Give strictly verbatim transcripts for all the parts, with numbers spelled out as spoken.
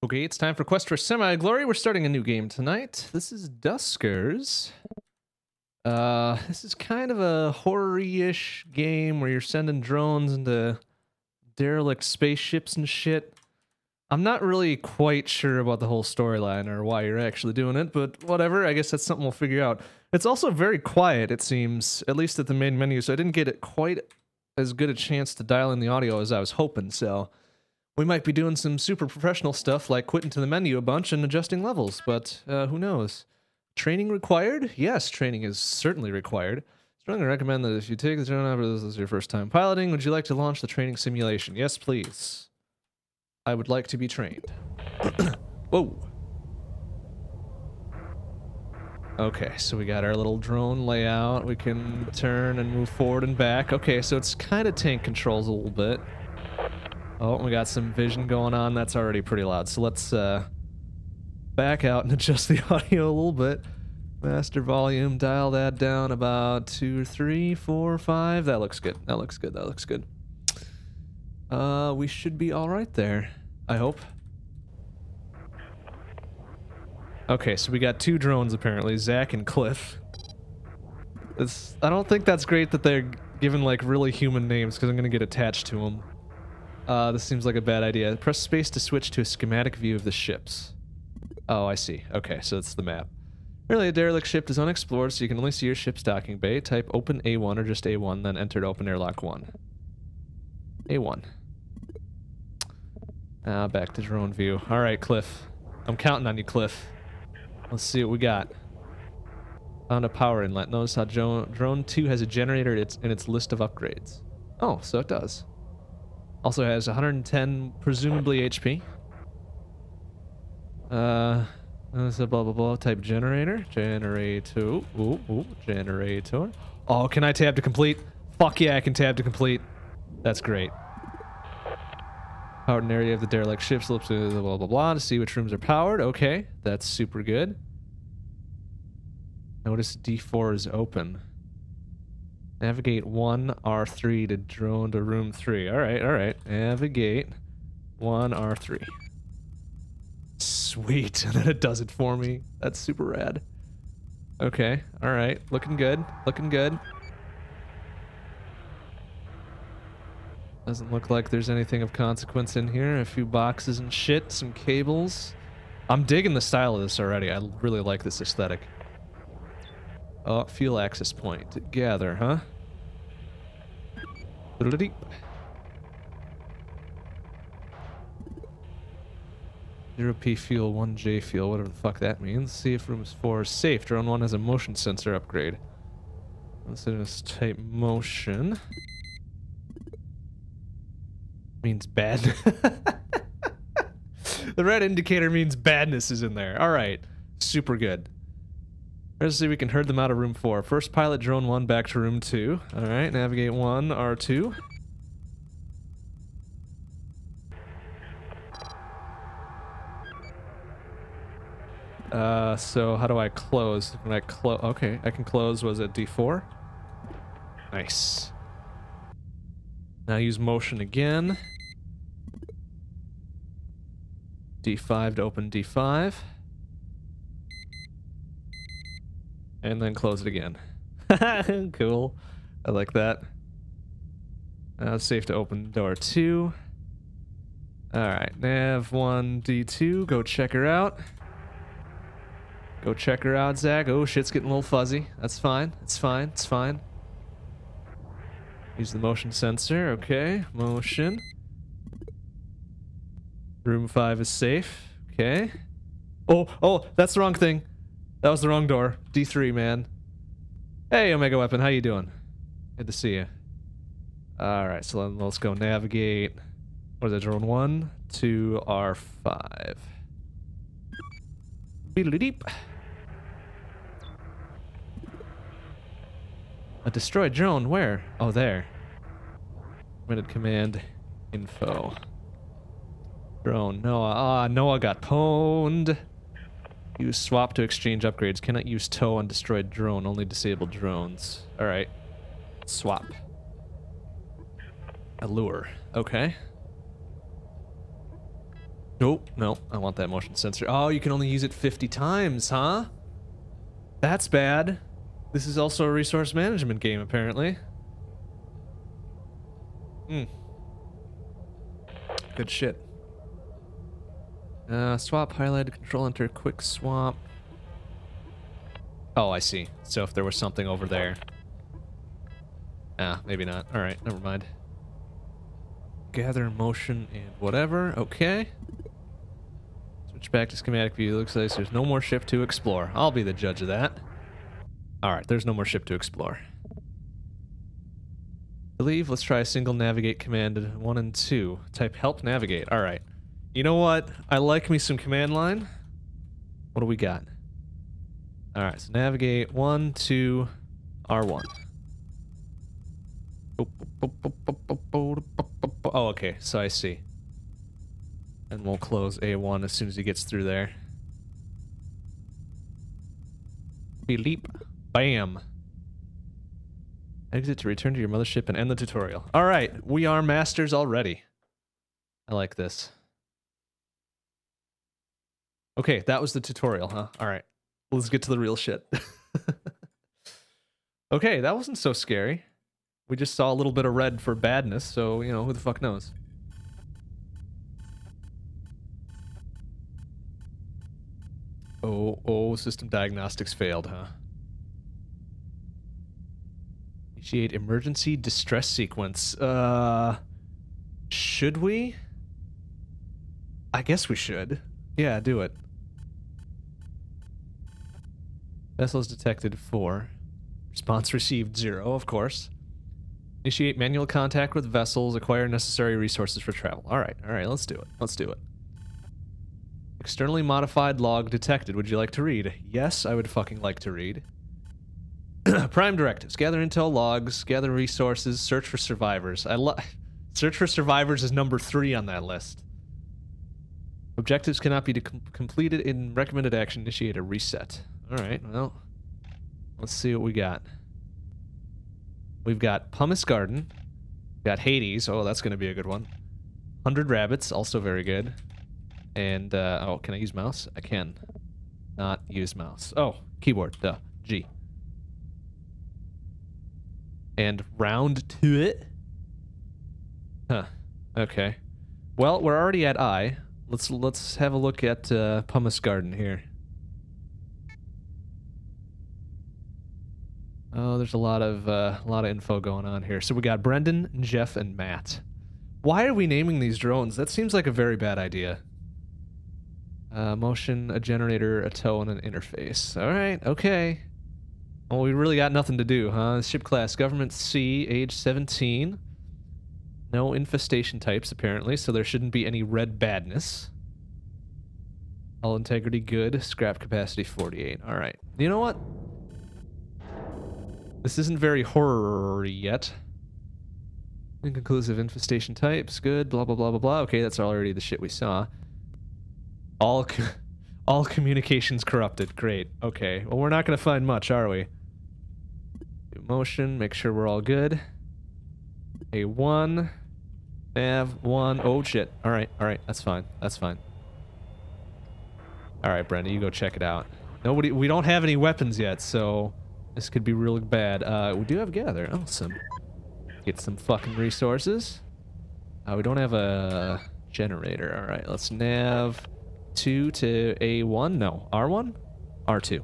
Okay, it's time for Quest for Semi-Glory. We're starting a new game tonight. This is Duskers. Uh, this is kind of a horror-ish game where you're sending drones into derelict spaceships and shit. I'm not really quite sure about the whole storyline or why you're actually doing it, but whatever. I guess that's something we'll figure out. It's also very quiet, it seems, at least at the main menu, so I didn't get it quite as good a chance to dial in the audio as I was hoping, so we might be doing some super professional stuff like quitting to the menu a bunch and adjusting levels, but uh, who knows? Training required? Yes, training is certainly required. Strongly recommend that if you take the drone over, this is your first time piloting, would you like to launch the training simulation? Yes, please. I would like to be trained. Whoa. Okay, so we got our little drone layout. We can turn and move forward and back. Okay, so it's kind of tank controls a little bit. Oh, we got some vision going on. That's already pretty loud. So let's uh, back out and adjust the audio a little bit. Master volume, dial that down about two, three, four, five. That looks good. That looks good. That looks good. Uh, we should be all right there, I hope. Okay, so we got two drones apparently, Zach and Cliff. It's, I don't think that's great that they're given like really human names because I'm gonna get attached to them. Uh, this seems like a bad idea. Press space to switch to a schematic view of the ships. Oh, I see. Okay, so it's the map. Really, a derelict ship is unexplored, so you can only see your ship's docking bay. Type open A one or just A one, then enter to open airlock one. A one. Ah, back to drone view. Alright, Cliff. I'm counting on you, Cliff. Let's see what we got. Found a power inlet. Notice how drone two has a generator in its, in its list of upgrades. Oh, so it does. Also has one hundred ten, presumably, H P. Uh, that's a blah blah blah type generator. Generator. Ooh, ooh, generator. Oh, can I tab to complete? Fuck yeah, I can tab to complete. That's great. Powered an area of the derelict ship, slips to blah blah blah to see which rooms are powered. Okay, that's super good. Notice D four is open. Navigate one R three to drone to room three. Alright, alright. Navigate one R three. Sweet. And then it does it for me. That's super rad. Okay, alright. Looking good. Looking good. Doesn't look like there's anything of consequence in here. A few boxes and shit. Some cables. I'm digging the style of this already. I really like this aesthetic. Oh, fuel access point. Gather, huh? Zero P fuel, one J fuel, whatever the fuck that means. See if room four is safe. Drone one has a motion sensor upgrade. Let's just type motion. Means bad. The red indicator means badness is in there. Alright. Super good. Let's see if we can herd them out of room four. First pilot drone one back to room two. Alright, navigate one, R two. Uh, so how do I close? When I close, okay, I can close, was it D four? Nice. Now use motion again. D five to open D five. And then close it again. Cool. I like that. Now it's safe to open door two. Alright, nav one, D two. Go check her out. Go check her out, Zach. Oh, shit's getting a little fuzzy. That's fine. It's fine. It's fine. Use the motion sensor. Okay. Motion. Room five is safe. Okay. Oh, oh, that's the wrong thing. That was the wrong door. D three, man. Hey, Omega Weapon, how you doing? Good to see you. Alright, so let's go navigate. What is that, drone one to R five. Beedly-deep. A destroyed drone, where? Oh, there. Permitted command info. Drone, Noah. Ah, Noah got pwned. Use swap to exchange upgrades. Cannot use tow on destroyed drone. Only disabled drones. Alright. Swap. Allure. Okay. Nope, no, I want that motion sensor. Oh, you can only use it fifty times, huh? That's bad. This is also a resource management game, apparently. Hmm. Good shit. Uh, swap, highlighted, control, enter, quick swap. Oh, I see. So if there was something over there. Ah, maybe not. Alright, never mind. Gather motion and whatever. Okay. Switch back to schematic view. Looks like there's no more ship to explore. I'll be the judge of that. Alright, there's no more ship to explore. To leave, let's try a single navigate command one and two. Type help navigate. Alright. You know what? I like me some command line. What do we got? Alright, so navigate one, two, R one. Oh, okay, so I see. And we'll close A one as soon as he gets through there. Bleep. Bam. Exit to return to your mothership and end the tutorial. Alright, we are masters already. I like this. Okay, that was the tutorial, huh? Alright, let's get to the real shit. Okay, that wasn't so scary. We just saw a little bit of red for badness, so, you know, who the fuck knows? Oh, oh, system diagnostics failed, huh? Initiate emergency distress sequence. Uh, should we? I guess we should. Yeah, do it. Vessels detected four. Response received zero, of course. Initiate manual contact with vessels. Acquire necessary resources for travel. Alright, alright, let's do it. Let's do it. Externally modified log detected. Would you like to read? Yes, I would fucking like to read. Prime directives. Gather intel logs, gather resources, search for survivors. I lo- Search for survivors is number three on that list. Objectives cannot be com completed in recommended action. Initiate a reset. Alright, well, let's see what we got. We've got Pumice Garden. We've got Hades. Oh, that's going to be a good one. Hundred Rabbits, also very good. And, uh, oh, can I use mouse? I can. Not use mouse. Oh, keyboard, duh. G. And round to it. Huh. Okay. Well, we're already at I. Let's let's have a look at uh, Pumice Garden here. Oh, there's a lot of uh, a lot of info going on here. So we got Brendan, Jeff, and Matt. Why are we naming these drones? That seems like a very bad idea. Uh, motion, a generator, a tow, and an interface. All right, okay. Well, we really got nothing to do, huh? Ship class, Government C, age seventeen. No infestation types, apparently, so there shouldn't be any red badness. Hull integrity good. Scrap capacity forty-eight. Alright. You know what? This isn't very horror yet. Inconclusive infestation types. Good. Blah, blah, blah, blah, blah. Okay, that's already the shit we saw. All, co all communications corrupted. Great. Okay. Well, we're not going to find much, are we? Motion. Make sure we're all good. A one. Nav one. Oh shit. Alright, alright. That's fine. That's fine. Alright, Brenda, you go check it out. Nobody. We don't have any weapons yet, so this could be really bad. Uh, we do have gather. Awesome. Get some fucking resources. Uh, we don't have a generator. Alright, let's nav two to A one. No. R one? R two.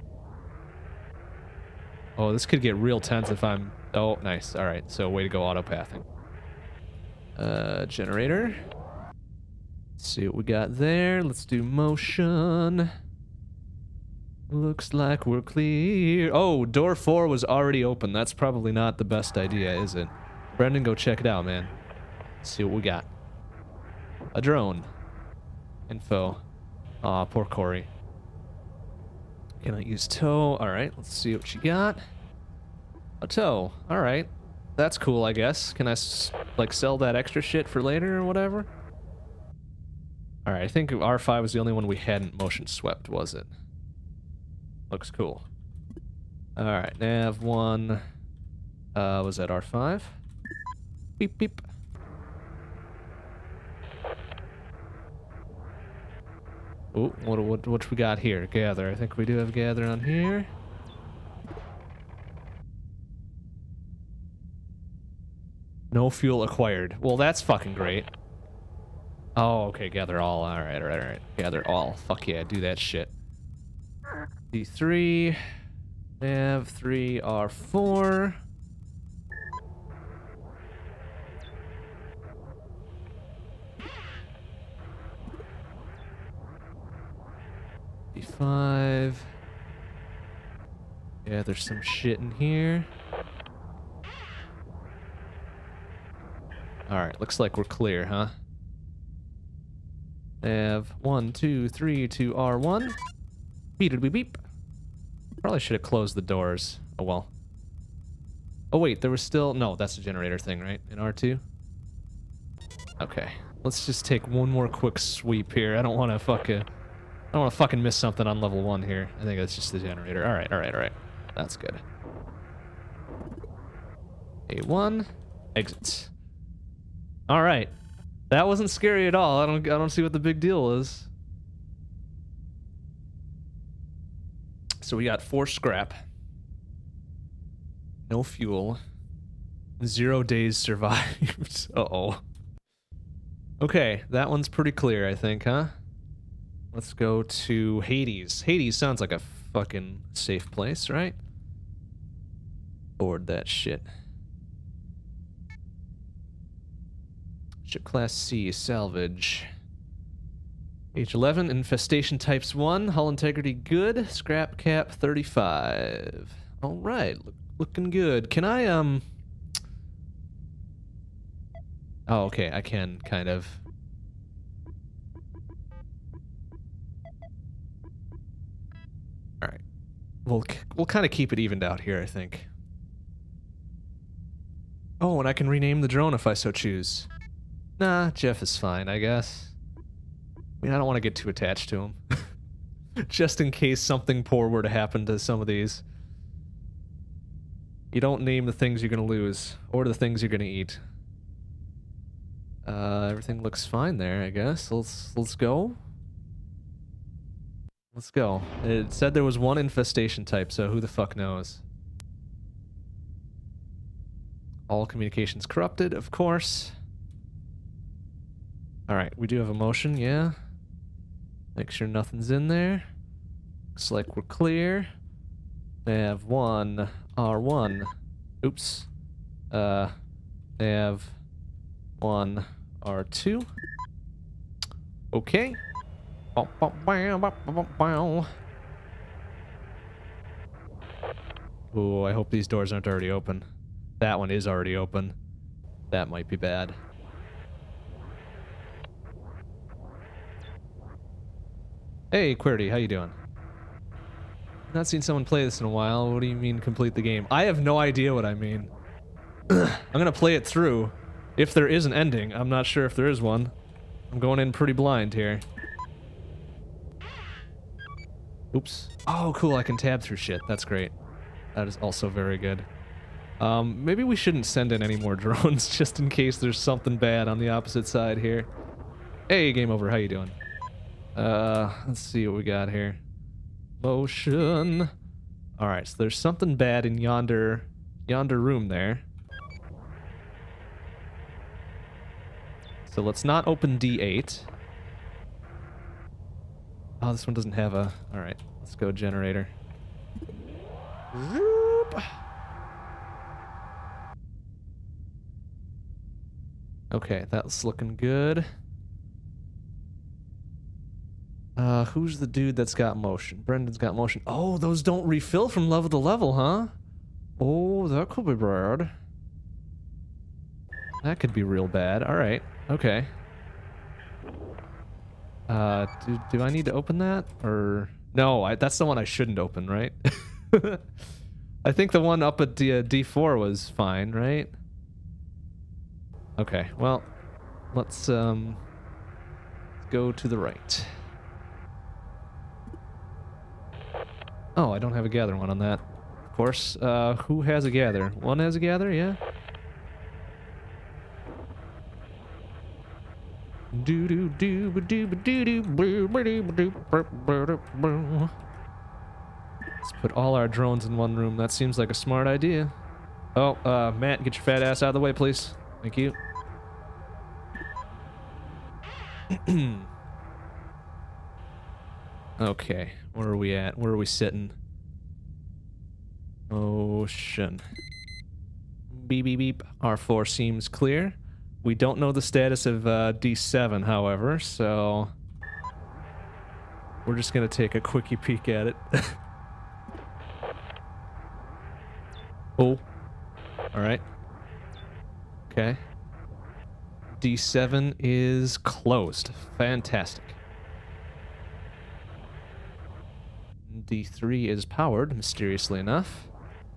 Oh, this could get real tense if I'm... Oh, nice. Alright, so way to go auto-pathing. Uh, generator. Let's see what we got there. Let's do motion. Looks like we're clear. Oh, door four was already open. That's probably not the best idea, is it? Brendan, go check it out, man. Let's see what we got. A drone. Info. Aw, poor Corey. Can I use tow? Alright, let's see what you got. A tow. Alright. That's cool, I guess. Can I, s like, sell that extra shit for later or whatever? Alright, I think R five was the only one we hadn't motion swept, was it? Looks cool. Alright, nav one. Uh, was that R five? Beep, beep. Oh, what, what, what we got here? Gather. I think we do have gather on here. No fuel acquired. Well, that's fucking great. Oh, okay, gather all. Alright, alright, alright. Gather all. Fuck yeah, do that shit. D three. Nav three R four. D five. Yeah, there's some shit in here. Alright, looks like we're clear, huh? Nav one, two, three to R one. Beep beep beep. Probably should have closed the doors. Oh well. Oh wait, there was still... No, that's a generator thing, right? In R two? Okay. Let's just take one more quick sweep here. I don't want to fuck a... I don't want to fucking miss something on level one here. I think that's just the generator. Alright, alright, alright. That's good. A one. Exit. Alright. That wasn't scary at all. I don't I don't see what the big deal is. So we got four scrap. No fuel. Zero days survived. Uh-oh. Okay, that one's pretty clear, I think, huh? Let's go to Hades. Hades sounds like a fucking safe place, right? Board that shit. Ship class C, salvage. H eleven, infestation types one, hull integrity good, scrap cap thirty-five. Alright, look, looking good. Can I, um... Oh, okay, I can, kind of. Alright. We'll, we'll kind of keep it evened out here, I think. Oh, and I can rename the drone if I so choose. Nah, Jeff is fine, I guess. I mean, I don't want to get too attached to him. Just in case something poor were to happen to some of these. You don't name the things you're gonna lose, or the things you're gonna eat. Uh, everything looks fine there, I guess. Let's, let's go. Let's go. It said there was one infestation type, so who the fuck knows? All communications corrupted, of course. Alright, we do have a motion, yeah. Make sure nothing's in there. Looks like we're clear. Nav one, R one. Oops. Uh, Nav one, R two. Okay. Ooh, I hope these doors aren't already open. That one is already open. That might be bad. Hey, QWERTY, how you doing? Not seen someone play this in a while. What do you mean complete the game? I have no idea what I mean. I'm gonna play it through. If there is an ending, I'm not sure if there is one. I'm going in pretty blind here. Oops. Oh, cool, I can tab through shit. That's great. That is also very good. Um, maybe we shouldn't send in any more drones just in case there's something bad on the opposite side here. Hey, game over, how you doing? Uh, let's see what we got here. Motion. Alright, so there's something bad in yonder, yonder room there. So let's not open D eight. Oh, this one doesn't have a... Alright, let's go generator. Zoop. Okay, that's looking good. Uh, who's the dude that's got motion? Brendan's got motion. Oh, those don't refill from level to level, huh? Oh, that could be bad. That could be real bad. Alright, okay. Uh, do, do I need to open that? Or... No, I, that's the one I shouldn't open, right? I think the one up at D, uh, D four was fine, right? Okay, well, let's, um... go to the right. Oh, I don't have a gather one on that. Of course. Uh, who has a gather? One has a gather, yeah? put all our drones in one room. That seems like a smart idea. Oh, uh, Matt, get your fat ass out of the way, please. Thank you. Okay, where are we at? Where are we sitting? Ocean. Beep, beep, beep. R four seems clear. We don't know the status of uh, D seven, however, so... we're just gonna take a quickie peek at it. Oh. Alright. Okay. D seven is closed. Fantastic. D three is powered, mysteriously enough.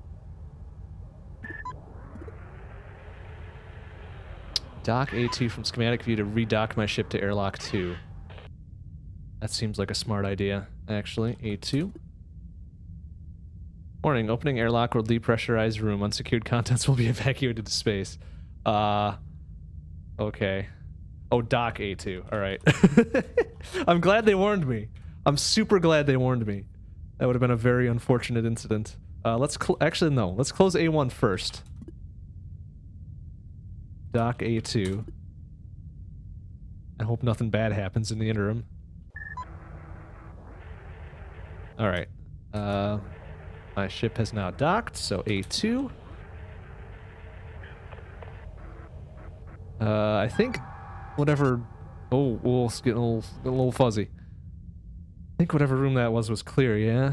Dock A two from schematic view to redock my ship to airlock two. That seems like a smart idea, actually. A two. Warning, opening airlock will depressurize room. Unsecured contents will be evacuated to space. Uh, okay. Oh, dock A two. Alright. I'm glad they warned me. I'm super glad they warned me. That would have been a very unfortunate incident. Uh, let's cl- actually, no. Let's close A one first. Dock A two. I hope nothing bad happens in the interim. Alright. Uh, my ship has now docked, so A two. Uh, I think whatever... Oh, oh it's getting a little, a little fuzzy. I think whatever room that was was clear, yeah?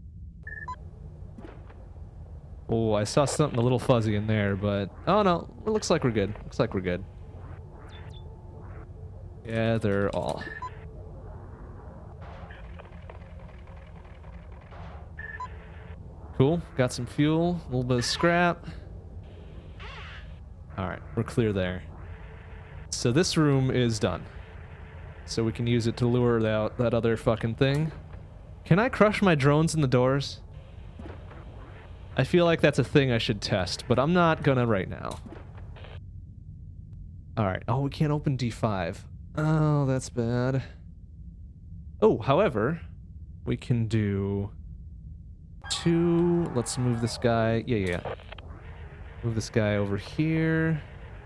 Oh, I saw something a little fuzzy in there, but... Oh no, it looks like we're good. Looks like we're good. Yeah, they're all... Cool, got some fuel, a little bit of scrap. Alright, we're clear there. So this room is done. So we can use it to lure out that other fucking thing. Can I crush my drones in the doors? I feel like that's a thing I should test, but I'm not gonna right now. Alright, oh, we can't open D five. Oh, that's bad. Oh, however, we can do... two... Let's move this guy... Yeah, yeah. Move this guy over here.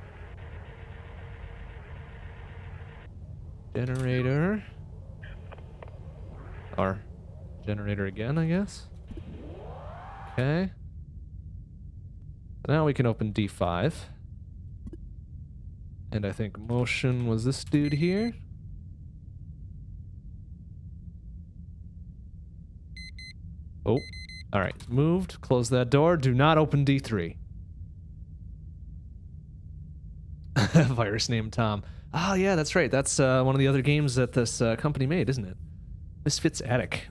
Generator. Or generator again, I guess. Okay. Now we can open D five. And I think motion was this dude here. Oh. Alright, moved. Close that door. Do not open D three. Virus named Tom. Oh, yeah, that's right. That's uh, one of the other games that this uh, company made, isn't it? Misfits Attic.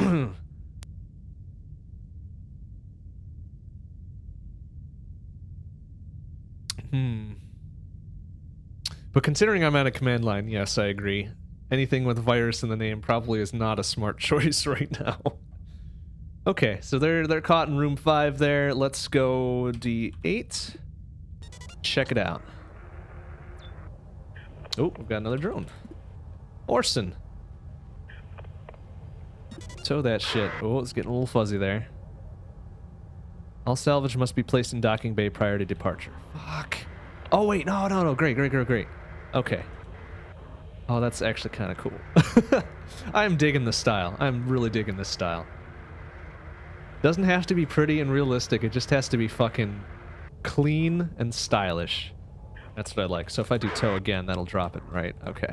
Hmm. But considering I'm at a command line, yes, I agree. Anything with virus in the name probably is not a smart choice right now. Okay, so they're they're caught in room five there. Let's go D eight. Check it out. Oh, we've got another drone. Orson. Tow that shit. Oh, it's getting a little fuzzy there. All salvage must be placed in docking bay prior to departure. Fuck. Oh, wait. No, no, no. Great, great, great, great. Okay. Oh, that's actually kind of cool. I'm digging the style. I'm really digging this style. Doesn't have to be pretty and realistic. It just has to be fucking clean and stylish. That's what I like. So if I do tow again, that'll drop it, right? Okay.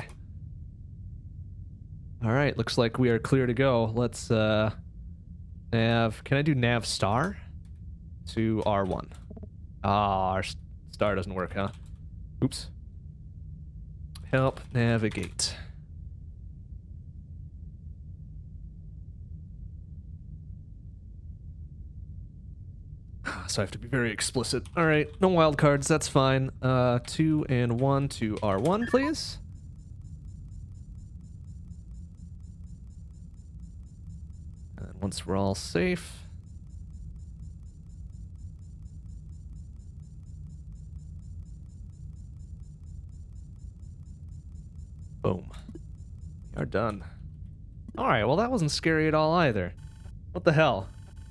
Alright, looks like we are clear to go. Let's, uh... nav... Can I do nav star? To R one. Ah, our star doesn't work, huh? Oops. Help navigate. So I have to be very explicit. Alright, no wildcards, that's fine. Uh, two and one to R one, please. And once we're all safe... done. Alright, well that wasn't scary at all either. What the hell?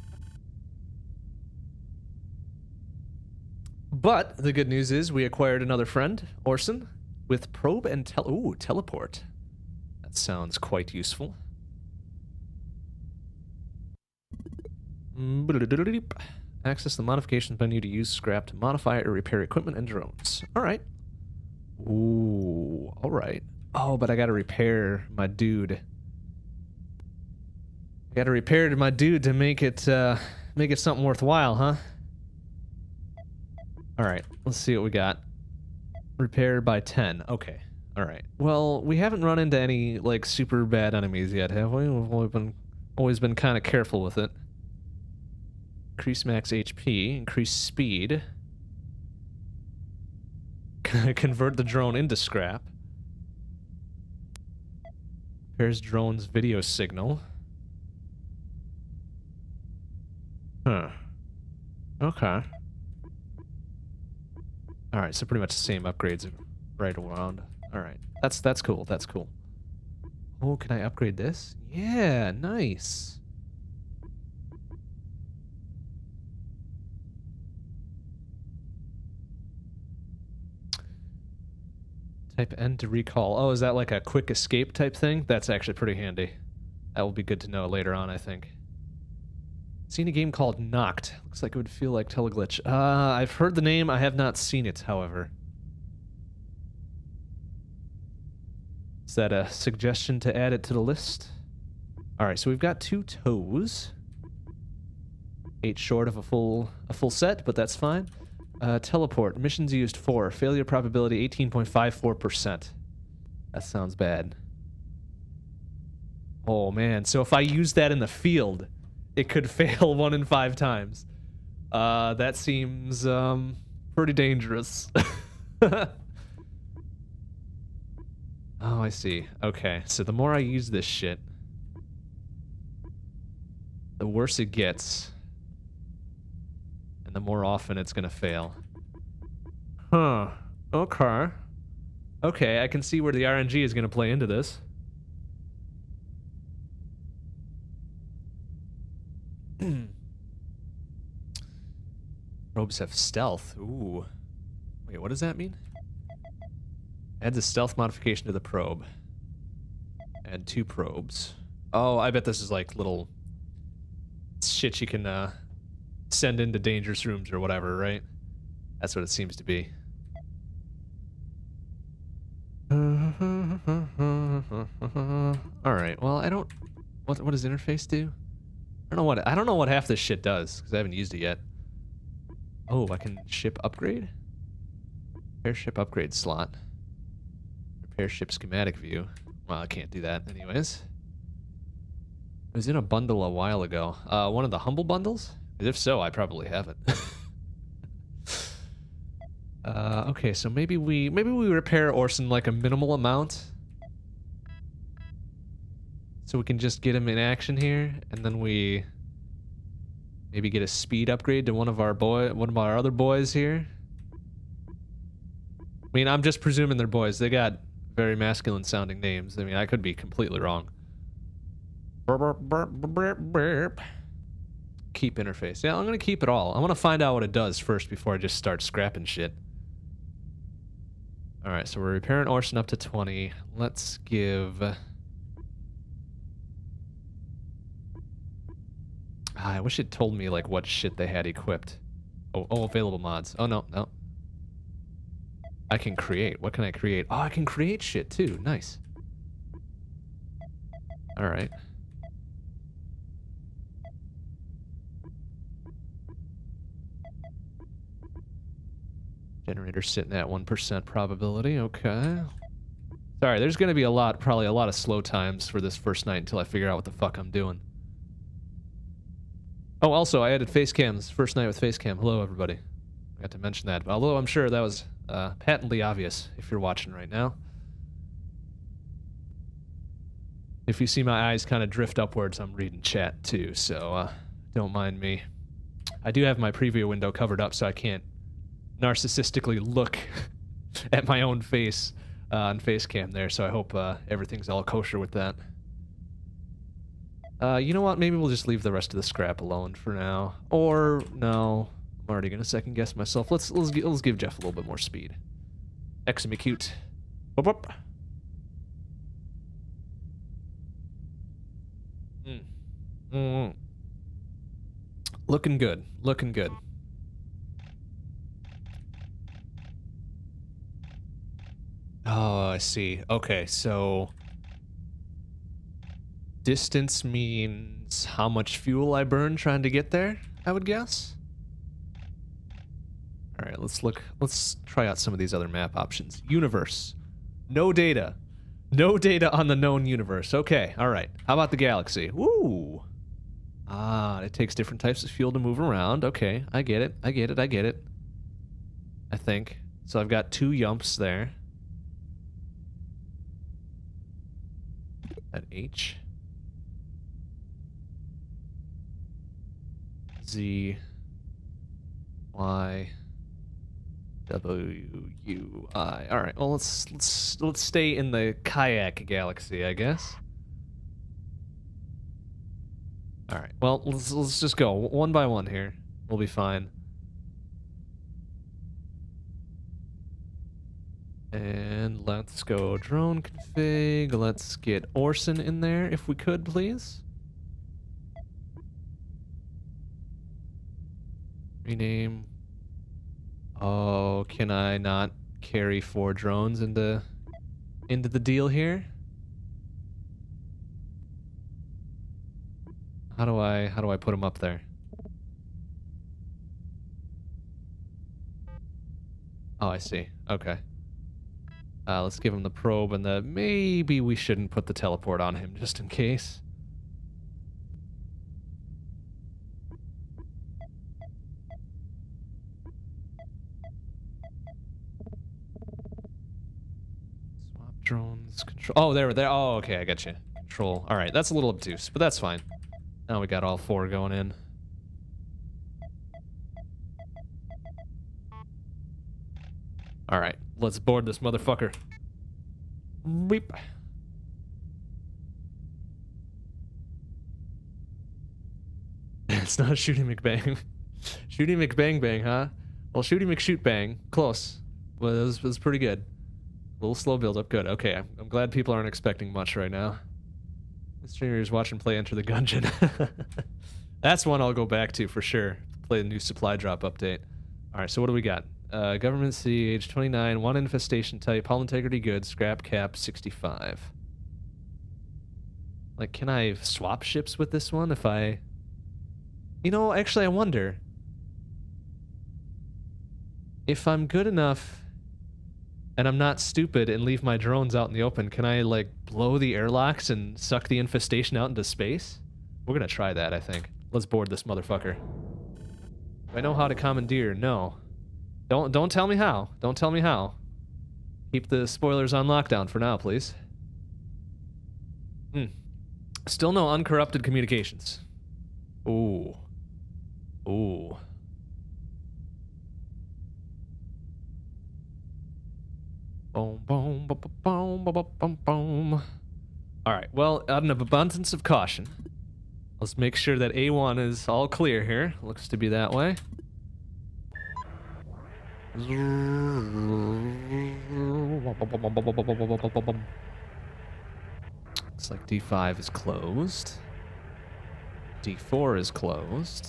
But the good news is we acquired another friend, Orson, with probe and tel- ooh, teleport. That sounds quite useful. Access the modifications menu to use scrap to modify or repair equipment and drones. Alright. Ooh, alright. Oh, but I gotta repair my dude. I gotta repair my dude to make it, uh, make it something worthwhile, huh? Alright, let's see what we got. Repair by ten. Okay. Alright. Well, we haven't run into any, like, super bad enemies yet, have we? We've always been, always been kind of careful with it. Increase max H P, increase speed. Convert the drone into scrap. Repairs drone's video signal. Huh. Okay. Alright, so pretty much the same upgrades right around. Alright. That's that's cool, that's cool. Oh, can I upgrade this? Yeah, nice. Type N to recall. Oh, is that like a quick escape type thing? That's actually pretty handy. That will be good to know later on, I think. Seen a game called Knocked. Looks like it would feel like Teleglitch. Uh, I've heard the name. I have not seen it, however. Is that a suggestion to add it to the list? Alright, so we've got two toes. Eight short of a full a full set, but that's fine. Uh, teleport. Missions used four. Failure probability eighteen point five four percent. That sounds bad. Oh man, so if I use that in the field, it could fail one in five times. Uh, that seems, um, pretty dangerous. Oh, I see. Okay, so the more I use this shit, the worse it gets. And the more often it's gonna fail. Huh. Okay. Okay, I can see where the R N G is gonna play into this. Probes have stealth. Ooh. Wait, what does that mean? Adds a stealth modification to the probe. Add two probes. Oh, I bet this is like little shit you can uh, send into dangerous rooms or whatever, right? That's what it seems to be. Alright, well, I don't... What, what does interface do? I don't know what I don't know what half this shit does, because I haven't used it yet. Oh, I can ship upgrade? Repair ship upgrade slot. Repair ship schematic view. Well, I can't do that anyways. It was in a bundle a while ago. Uh, one of the humble bundles? If so, I probably have it. uh, okay, so maybe we maybe we repair Orson like a minimal amount. So we can just get him in action here, and then we maybe get a speed upgrade to one of our boy, one of our other boys here. I mean, I'm just presuming they're boys. They got very masculine sounding names. I mean, I could be completely wrong. Keep interface. Yeah, I'm gonna keep it all. I want to find out what it does first before I just start scrapping shit. All right, so we're repairing Orson up to twenty. Let's give. I wish it told me, like, what shit they had equipped. Oh, oh, available mods. Oh, no, no. I can create. What can I create? Oh, I can create shit, too. Nice. Alright. Generator sitting at one percent probability. Okay. Sorry, there's gonna be a lot, probably a lot of slow times for this first night until I figure out what the fuck I'm doing. Oh, also, I added face cams. First night with face cam. Hello, everybody. I got to mention that. Although I'm sure that was uh, patently obvious if you're watching right now. If you see my eyes kind of drift upwards, I'm reading chat too, so uh, don't mind me. I do have my preview window covered up so I can't narcissistically look at my own face uh, on face cam there, so I hope uh, everything's all kosher with that. Uh, you know what? Maybe we'll just leave the rest of the scrap alone for now. Or no, I'm already gonna second guess myself. Let's let's let's give Jeff a little bit more speed. Execute. Whoop whoop. Mm. Mm. Looking good. Looking good. Oh, I see. Okay, so distance means how much fuel I burn trying to get there, I would guess. All right, let's look. Let's try out some of these other map options. Universe. No data. No data on the known universe. Okay, all right. How about the galaxy? Woo! Ah, it takes different types of fuel to move around. Okay, I get it. I get it. I get it. I think. So I've got two yumps there. At H. Z. Y. W. U. I. All right. Well, let's let's let's stay in the kayak galaxy, I guess. All right. Well, let's let's just go one by one here. We'll be fine. And let's go drone config. Let's get Orson in there if we could, please. Rename. Oh, can I not carry four drones into into the deal here? How do I how do I put them up there? Oh, I see. Okay. Uh, let's give him the probe and the... Maybe we shouldn't put the teleport on him, just in case. Swap drones, control... Oh, there, there. Oh, okay, I got you. Control. All right, that's a little obtuse, but that's fine. Now we got all four going in. All right, let's board this motherfucker. Weep. It's not Shooty McBang. Shooty McBang Bang, huh? Well, Shooty McShoot Bang. Close. Well, it was, it was pretty good. A little slow build up. Good. Okay, I'm, I'm glad people aren't expecting much right now. The streamer is watching play Enter the Gungeon. That's one I'll go back to for sure. Play the new supply drop update. All right, so what do we got? Uh, government city, age twenty-nine, one infestation type, hull integrity good, scrap cap sixty-five. Like, can I swap ships with this one if I... You know, actually, I wonder. If I'm good enough and I'm not stupid and leave my drones out in the open, can I, like, blow the airlocks and suck the infestation out into space? We're gonna try that, I think. Let's board this motherfucker. Do I know how to commandeer? No. Don't don't tell me how. Don't tell me how. Keep the spoilers on lockdown for now, please. Hmm. Still no uncorrupted communications. Ooh. Ooh. Boom, boom, boom, boom, boom, boom, boom. All right. Well, out of an abundance of caution, let's make sure that A one is all clear here. Looks to be that way. Looks like D five is closed. D four is closed.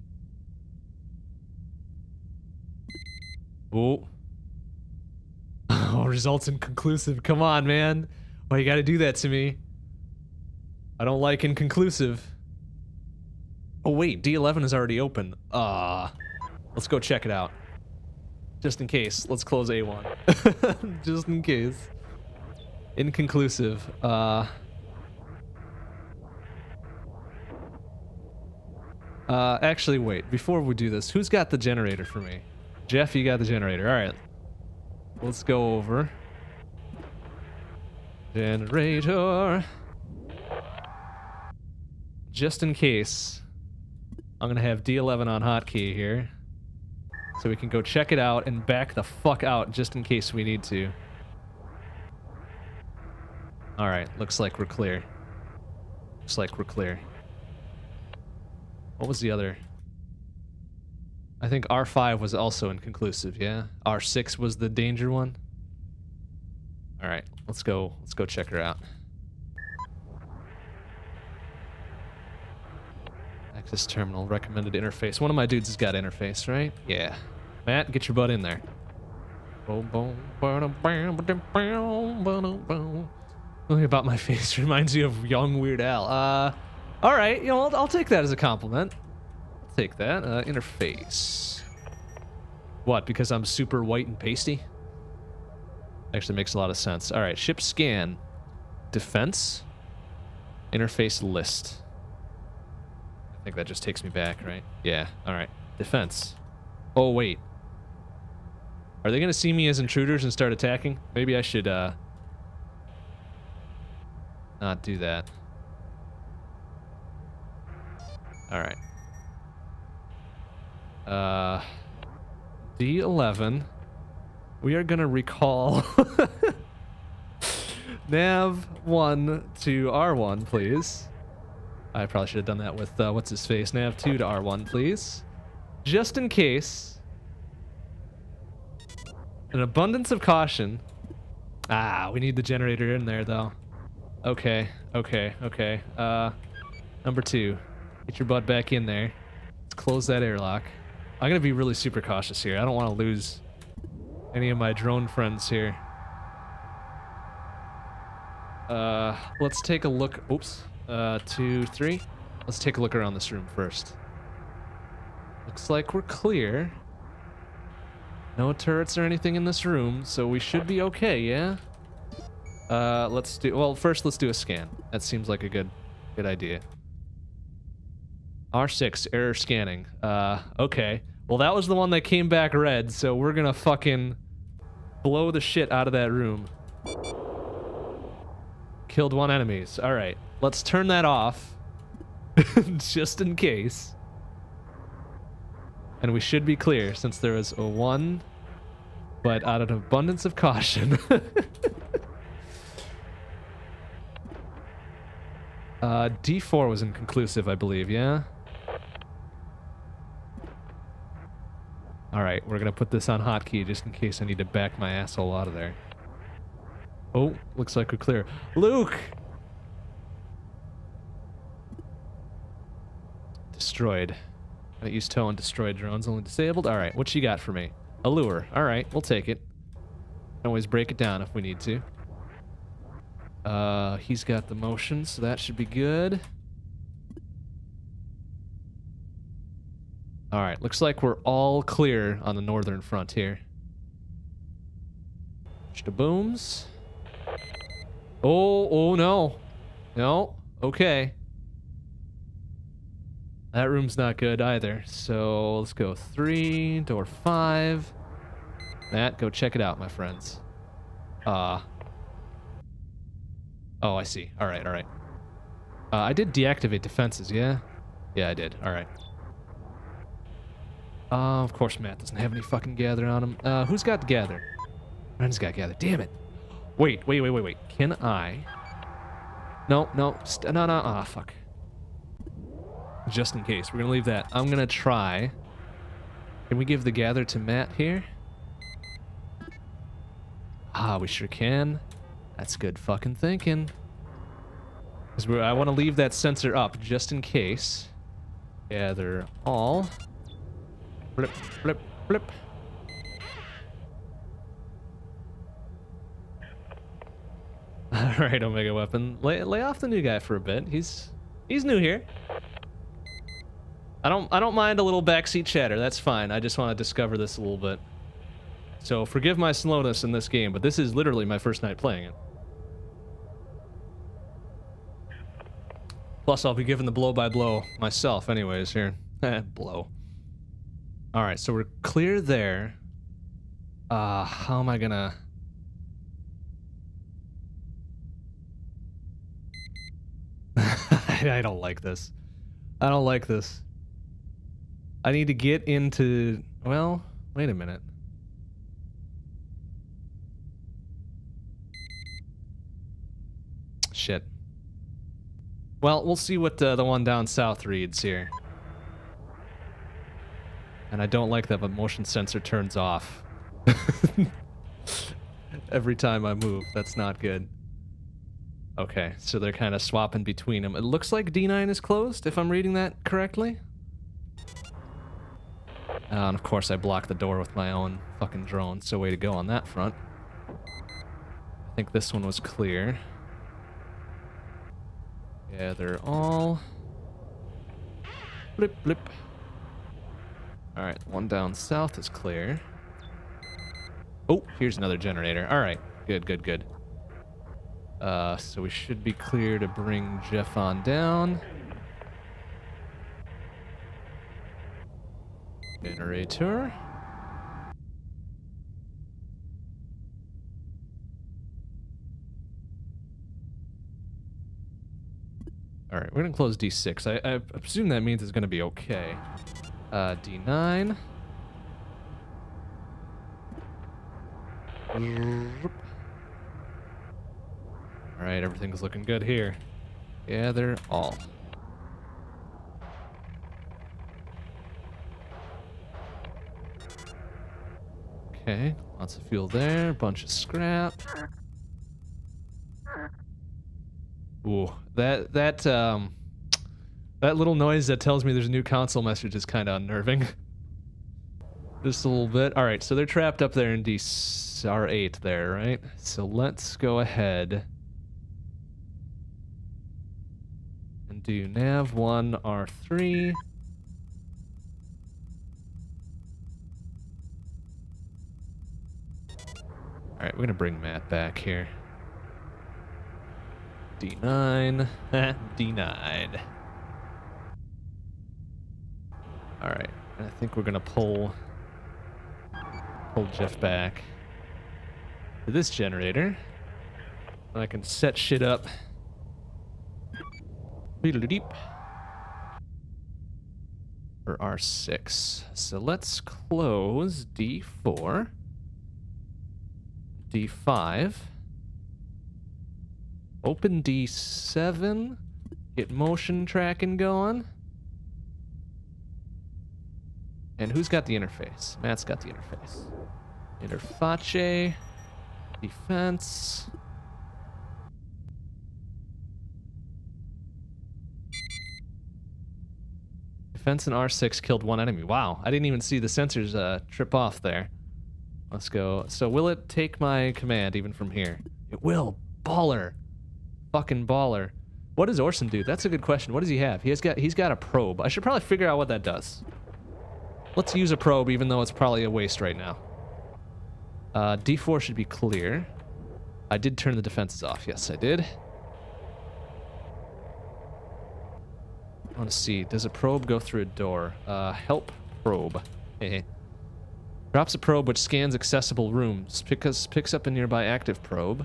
Oh. Oh, results inconclusive. Come on, man. Why you gotta do that to me? I don't like inconclusive. Oh, wait. D eleven is already open. Ah. Uh, let's go check it out. Just in case. Let's close A one. Just in case. Inconclusive. Uh... Uh, actually, wait. Before we do this, who's got the generator for me? Jeff, you got the generator. Alright. Let's go over. Generator. Just in case, I'm gonna have D eleven on hotkey here. So we can go check it out and back the fuck out just in case we need to. All right, looks like we're clear. Looks like we're clear. What was the other? I think R five was also inconclusive, yeah? R six was the danger one? All right, let's go. Let's go check her out. Access terminal, recommended interface. One of my dudes has got interface, right? Yeah. Matt, get your butt in there. Something about my face reminds you of young Weird Al. Uh, all right, you know, I'll, I'll take that as a compliment. I'll take that. Uh, interface. What, because I'm super white and pasty? Actually makes a lot of sense. All right, ship scan. Defense. Interface list. I think that just takes me back, right? Yeah, all right. Defense. Oh, wait. Are they gonna see me as intruders and start attacking? Maybe I should, uh... not do that. Alright. Uh... D eleven. We are gonna recall... Nav one to R one, please. I probably should have done that with, uh, what's his face? Nav two to R one, please. Just in case... An abundance of caution. Ah, we need the generator in there, though. Okay, okay, okay. Uh, number two. Get your butt back in there. Let's close that airlock. I'm gonna be really super cautious here. I don't want to lose any of my drone friends here. Uh, let's take a look. Oops. Uh, two, three. Let's take a look around this room first. Looks like we're clear. No turrets or anything in this room, so we should be okay, yeah? Uh, let's do... Well, first let's do a scan. That seems like a good good idea. R six, error scanning. Uh, okay. Well, that was the one that came back red, so we're gonna fucking blow the shit out of that room. Killed one enemies. Alright. Let's turn that off. Just in case. And we should be clear since there is a one, but out of an abundance of caution. uh, D four was inconclusive, I believe, yeah? Alright, we're gonna put this on hotkey just in case I need to back my asshole out of there. Oh, looks like we're clear. Luke! Destroyed. I use tow and destroy drones, only disabled. Alright, what you got for me? A lure. Alright, we'll take it. Can always break it down if we need to. Uh, he's got the motion, so that should be good. Alright, looks like we're all clear on the northern frontier. Booms. Oh, oh no. No, okay. That room's not good either, so let's go three, door five. Matt, go check it out, my friends. Uh. Oh, I see. All right, all right. Uh, I did deactivate defenses, yeah? Yeah, I did. All right. Uh, of course, Matt doesn't have any fucking gather on him. Uh, who's got the gather? Brendan's got gather. Damn it. Wait, wait, wait, wait, wait. Can I? No, no, st no, no. Ah, fuck. Just in case. We're gonna leave that. I'm gonna try. Can we give the gather to Matt here? Ah, we sure can. That's good fucking thinking. Because I want to leave that sensor up just in case. Gather all. Flip, flip, flip. Alright, Omega Weapon. Lay, lay off the new guy for a bit. He's he's new here. I don't I don't mind a little backseat chatter. That's fine. I just want to discover this a little bit. So forgive my slowness in this game, but this is literally my first night playing it. Plus, I'll be given the blow-by-blow myself anyways here. Blow. Alright, so we're clear there. Uh, how am I gonna... I don't like this. I don't like this. I need to get into... Well, wait a minute. shit. Well, we'll see what uh, the one down south reads here. And I don't like that the motion sensor turns off. Every time I move. That's not good. Okay, so they're kind of swapping between them. It looks like D nine is closed, if I'm reading that correctly. Uh, and of course I blocked the door with my own fucking drone, so way to go on that front. I think this one was clear. Yeah, they're all... Blip, blip. Alright, one down south is clear. Oh, here's another generator. Alright, good, good, good. Uh, so we should be clear to bring Jeff on down. Generator. Alright, we're gonna close D six. I, I presume that means it's gonna be okay. Uh, D nine. Alright, everything's looking good here. Yeah, they're all. Okay, lots of fuel there, bunch of scrap. Ooh, that, that, um, that little noise that tells me there's a new console message is kind of unnerving. Just a little bit. Alright, so they're trapped up there in D R eight there, right? So let's go ahead and do nav one R three. Alright, we're gonna bring Matt back here. D nine. D nine. Alright, I think we're gonna pull pull Jeff back to this generator. And I can set shit up. Beedle-deep. For R six. So let's close D four. D five. Open D seven. Get motion tracking going. And who's got the interface? Matt's got the interface. Interface. Defense. Defense and R six killed one enemy. Wow, I didn't even see the sensors uh, trip off there. Let's go. So will it take my command even from here? It will. Baller. Fucking baller. What does Orson do? That's a good question. What does he have? He has got he's got a probe. I should probably figure out what that does. Let's use a probe even though it's probably a waste right now. Uh, D four should be clear. I did turn the defenses off. Yes, I did. I want to see. Does a probe go through a door? Uh, help probe. Hey. Drops a probe which scans accessible rooms. Picks, picks up a nearby active probe.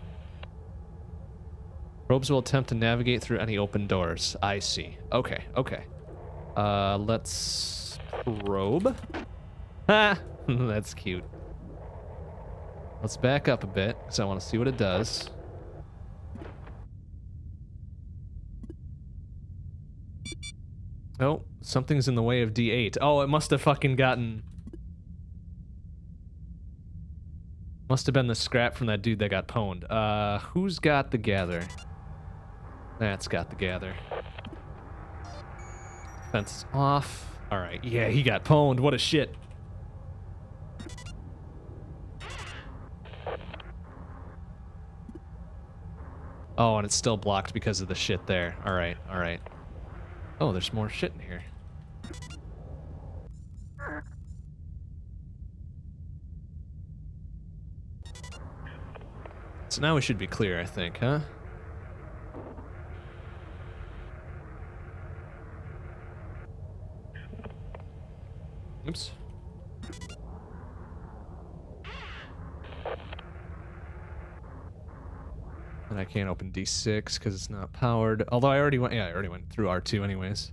Probes will attempt to navigate through any open doors. I see. Okay, okay. Uh, let's probe. Ha! That's cute. Let's back up a bit, because I want to see what it does. Oh, something's in the way of D eight. Oh, it must have fucking gotten... Must have been the scrap from that dude that got pwned. Uh, who's got the gather? That's got the gather. Fence is off. Alright, yeah, he got pwned. What a shit. Oh, and it's still blocked because of the shit there. Alright, alright. Oh, there's more shit in here. So now we should be clear, I think, huh? Oops. And I can't open D six because it's not powered. Although I already went, yeah, I already went through R two anyways.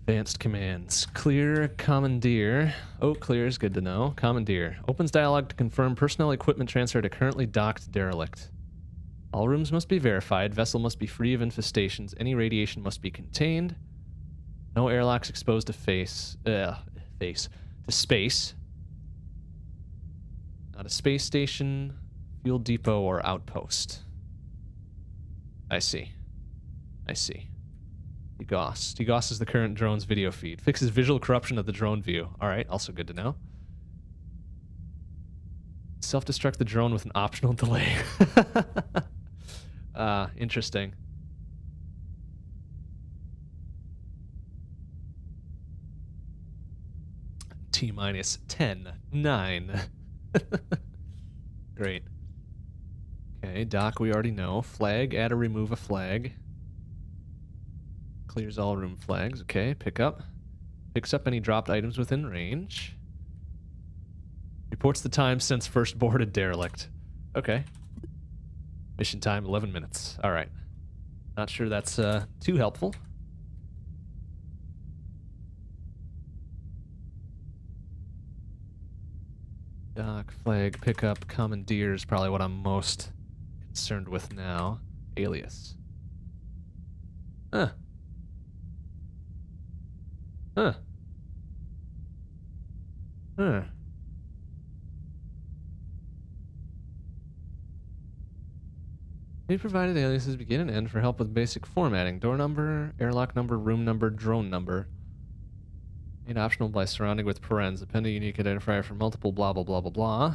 Advanced commands. Clear commandeer. Oh, clear is good to know. Commandeer. Opens dialog to confirm personnel equipment transfer to currently docked derelict. All rooms must be verified. Vessel must be free of infestations. Any radiation must be contained. No airlocks exposed to face. Uh, face. To space. Not a space station, fuel depot, or outpost. I see. I see. DeGoss. DeGoss is the current drone's video feed. Fixes visual corruption of the drone view. Alright, also good to know. Self-destruct the drone with an optional delay. uh, interesting. T minus ten, nine. Great. Okay, dock we already know. Flag, add or remove a flag. Clears all room flags. Okay, pick up. Picks up any dropped items within range. Reports the time since first boarded derelict. Okay. Mission time, eleven minutes. Alright. Not sure that's uh, too helpful. Dock, flag, pickup, commandeer is probably what I'm most concerned with now. Alias. Huh. Huh. Huh. We provided aliases begin and end for help with basic formatting. Door number, airlock number, room number, drone number. Made optional by surrounding with parens. Append a unique identifier for multiple blah blah blah blah blah.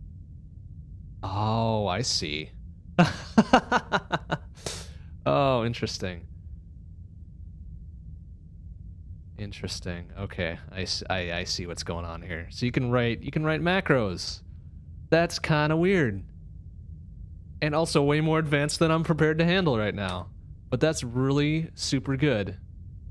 Oh, I see. Oh, interesting. Interesting. Okay, I, I, I see what's going on here. So you can write you can write macros. That's kind of weird. And also way more advanced than I'm prepared to handle right now. But that's really super good.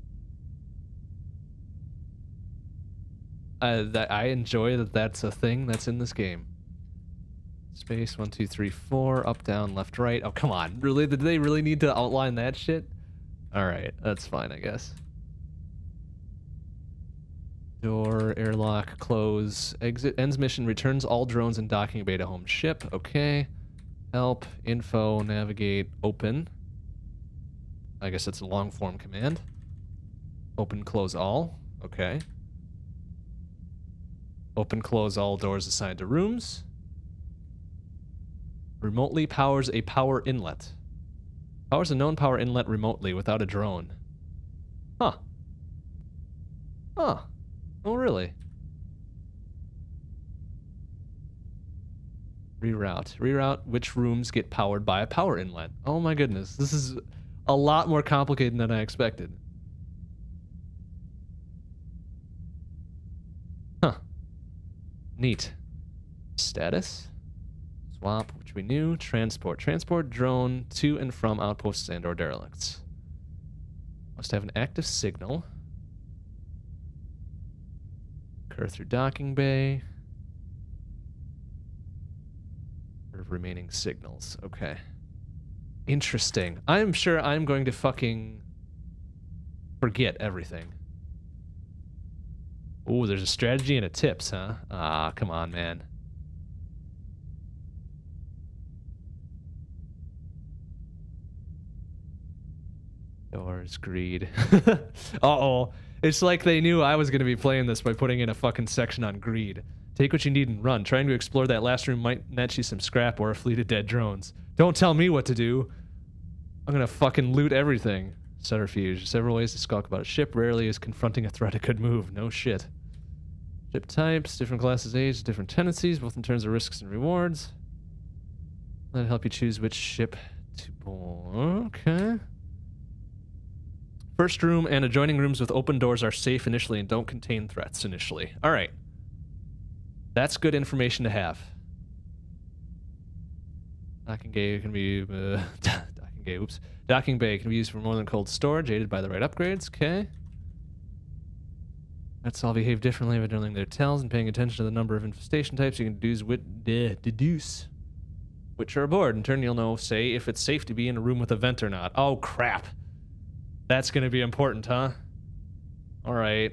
Uh, that I enjoy that that's a thing that's in this game. Space, one, two, three, four, up, down, left, right. Oh, come on. Really? Did they really need to outline that shit? Alright, that's fine, I guess. Door, airlock, close, exit, ends mission, returns all drones in docking bay to home ship. Okay. Help, info, navigate, open. I guess it's a long form command. Open, close all. Okay. Open, close all doors assigned to rooms. Remotely powers a power inlet. Powers a known power inlet remotely without a drone. Huh. Huh. Oh, really? Reroute. Reroute which rooms get powered by a power inlet. Oh my goodness. This is a lot more complicated than I expected. Huh. Neat. Status. Swap, which we knew. Transport. Transport drone to and from outposts and or derelicts. Must have an active signal. Occur through docking bay. Remaining signals. Okay. Interesting. I'm sure I'm going to fucking forget everything. Ooh, there's a strategy and a tips, huh? Ah, come on, man. Doors, greed. Uh-oh. It's like they knew I was going to be playing this by putting in a fucking section on greed. Take what you need and run. Trying to explore that last room might net you some scrap or a fleet of dead drones. Don't tell me what to do. I'm gonna fucking loot everything. Subterfuge. Several ways to skulk about a ship. Rarely is confronting a threat a good move. No shit. Ship types, different classes, age, different tendencies, both in terms of risks and rewards. That'll help you choose which ship to board. Okay. First room and adjoining rooms with open doors are safe initially and don't contain threats initially. Alright. That's good information to have. Docking bay can be uh, docking bay. Oops. Docking bay can be used for more than cold storage, aided by the right upgrades. Okay. Let's all behave differently by drilling their tails and paying attention to the number of infestation types. You can deduce, wit, de, deduce which are aboard. In turn, you'll know, say, if it's safe to be in a room with a vent or not. Oh crap! That's gonna be important, huh? All right.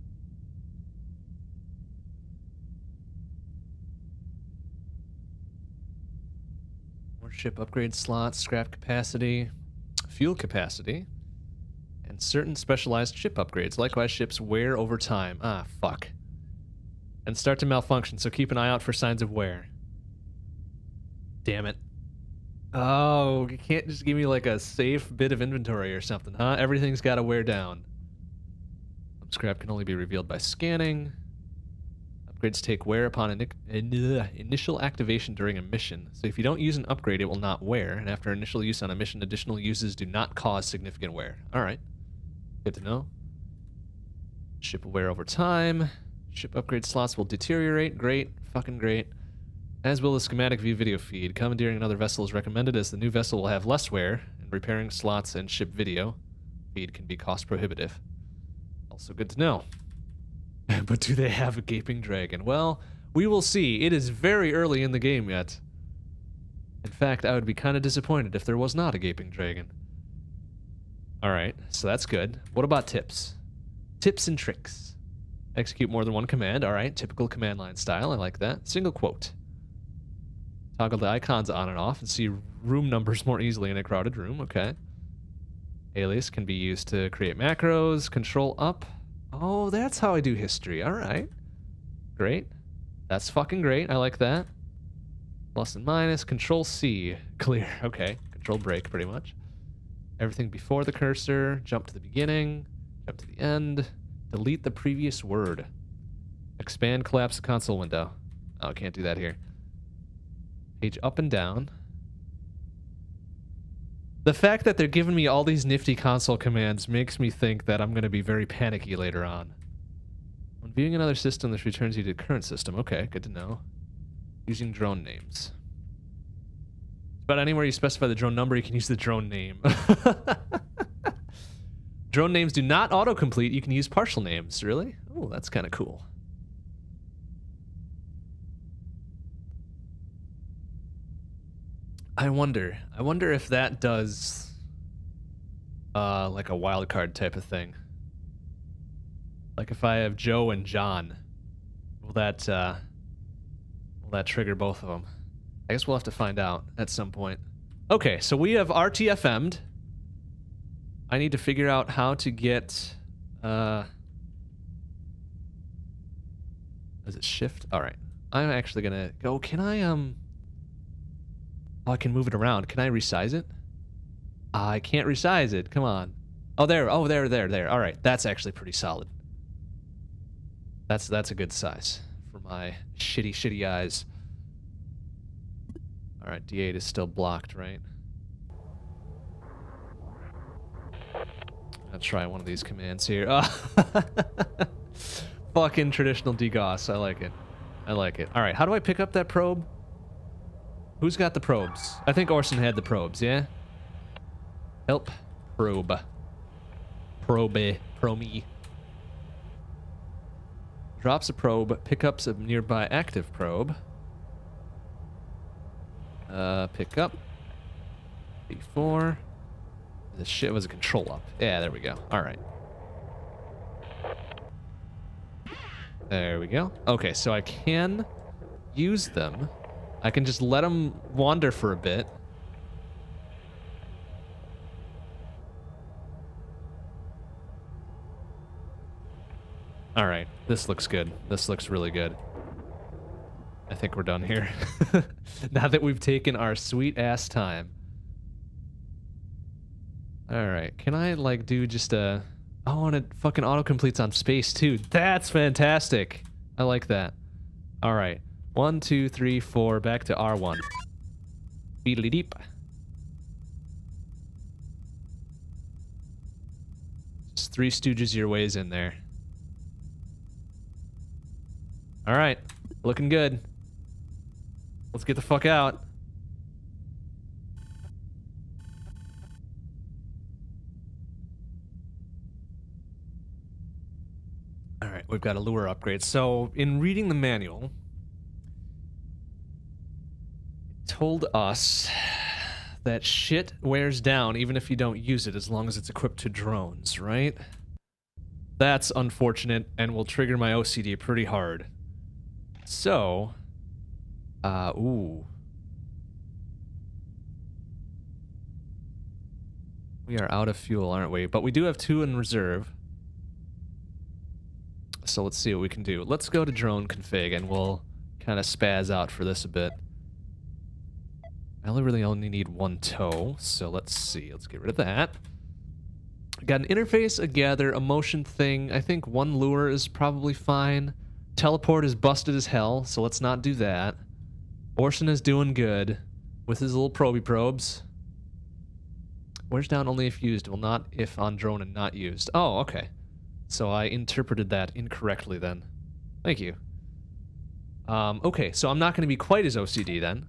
More ship upgrade slots, scrap capacity, fuel capacity, and certain specialized ship upgrades. Likewise, ships wear over time. Ah, fuck. And start to malfunction, so keep an eye out for signs of wear. Damn it. Oh, you can't just give me like a safe bit of inventory or something, huh? Everything's got to wear down. Some scrap can only be revealed by scanning. Upgrades take wear upon in in initial activation during a mission. So if you don't use an upgrade, it will not wear. And after initial use on a mission, additional uses do not cause significant wear. All right. Good to know. Ship will wear over time. Ship upgrade slots will deteriorate. Great. Fucking great. As will the schematic view video feed. Commandeering another vessel is recommended as the new vessel will have less wear, and repairing slots and ship video feed can be cost prohibitive. Also good to know. But do they have a gaping dragon? Well, we will see. It is very early in the game yet. In fact, I would be kind of disappointed if there was not a gaping dragon. Alright, so that's good. What about tips? Tips and tricks. Execute more than one command. Alright, typical command line style. I like that. Single quote. Toggle the icons on and off and see room numbers more easily in a crowded room. Okay. Alias can be used to create macros. Control up. Oh, that's how I do history. All right. Great. That's fucking great. I like that. Plus and minus. Control C. Clear. Okay. Control break, pretty much. Everything before the cursor. Jump to the beginning. Jump to the end. Delete the previous word. Expand, collapse the console window. Oh, I can't do that here. Page up and down. The fact that they're giving me all these nifty console commands makes me think that I'm going to be very panicky later on. When viewing another system, this returns you to the current system. Okay, good to know. Using drone names. But anywhere you specify the drone number, you can use the drone name. Drone names do not autocomplete. You can use partial names. Really? Oh, that's kind of cool. I wonder. I wonder if that does uh, like a wildcard type of thing. Like if I have Joe and John, will that uh, will that trigger both of them? I guess we'll have to find out at some point. Okay, so we have R T F M'd. I need to figure out how to get. Uh, is it shift? All right. I'm actually gonna go. Can I um? Oh, I can move it around. Can I resize it? Uh, I can't resize it. Come on. Oh, there. Oh, there, there, there. All right. That's actually pretty solid. That's that's a good size for my shitty, shitty eyes. All right. D eight is still blocked, right? I'll try one of these commands here. Oh. Fucking traditional DGOS. I like it. I like it. All right. How do I pick up that probe? Who's got the probes? I think Orson had the probes, yeah? Help. Probe. Probe. Promi. Drops a probe, pickups a nearby active probe. Uh, pick up. B four. The shit was a control up. Yeah, there we go. Alright. There we go. Okay, so I can use them. I can just let them wander for a bit. All right, this looks good. This looks really good. I think we're done here. Now that we've taken our sweet ass time. All right, can I like do just a... Oh, and it fucking auto-completes on space too. That's fantastic. I like that. All right. One, two, three, four, back to R one. Beedly deep. Just Three Stooges your ways in there. Alright, looking good. Let's get the fuck out. Alright, we've got a lure upgrade. So, in reading the manual, told us that shit wears down even if you don't use it as long as it's equipped to drones, right? That's unfortunate and will trigger my O C D pretty hard. So, uh, ooh. We are out of fuel, aren't we? But we do have two in reserve. So let's see what we can do. Let's go to drone config and we'll kind of spaz out for this a bit. I only really only need one tow, so let's see. Let's get rid of that. Got an interface, a gather, a motion thing. I think one lure is probably fine. Teleport is busted as hell, so let's not do that. Orson is doing good with his little proby probes. Where's down only if used, will not if on drone and not used. Oh, okay. So I interpreted that incorrectly then. Thank you. Um, okay, so I'm not going to be quite as O C D then.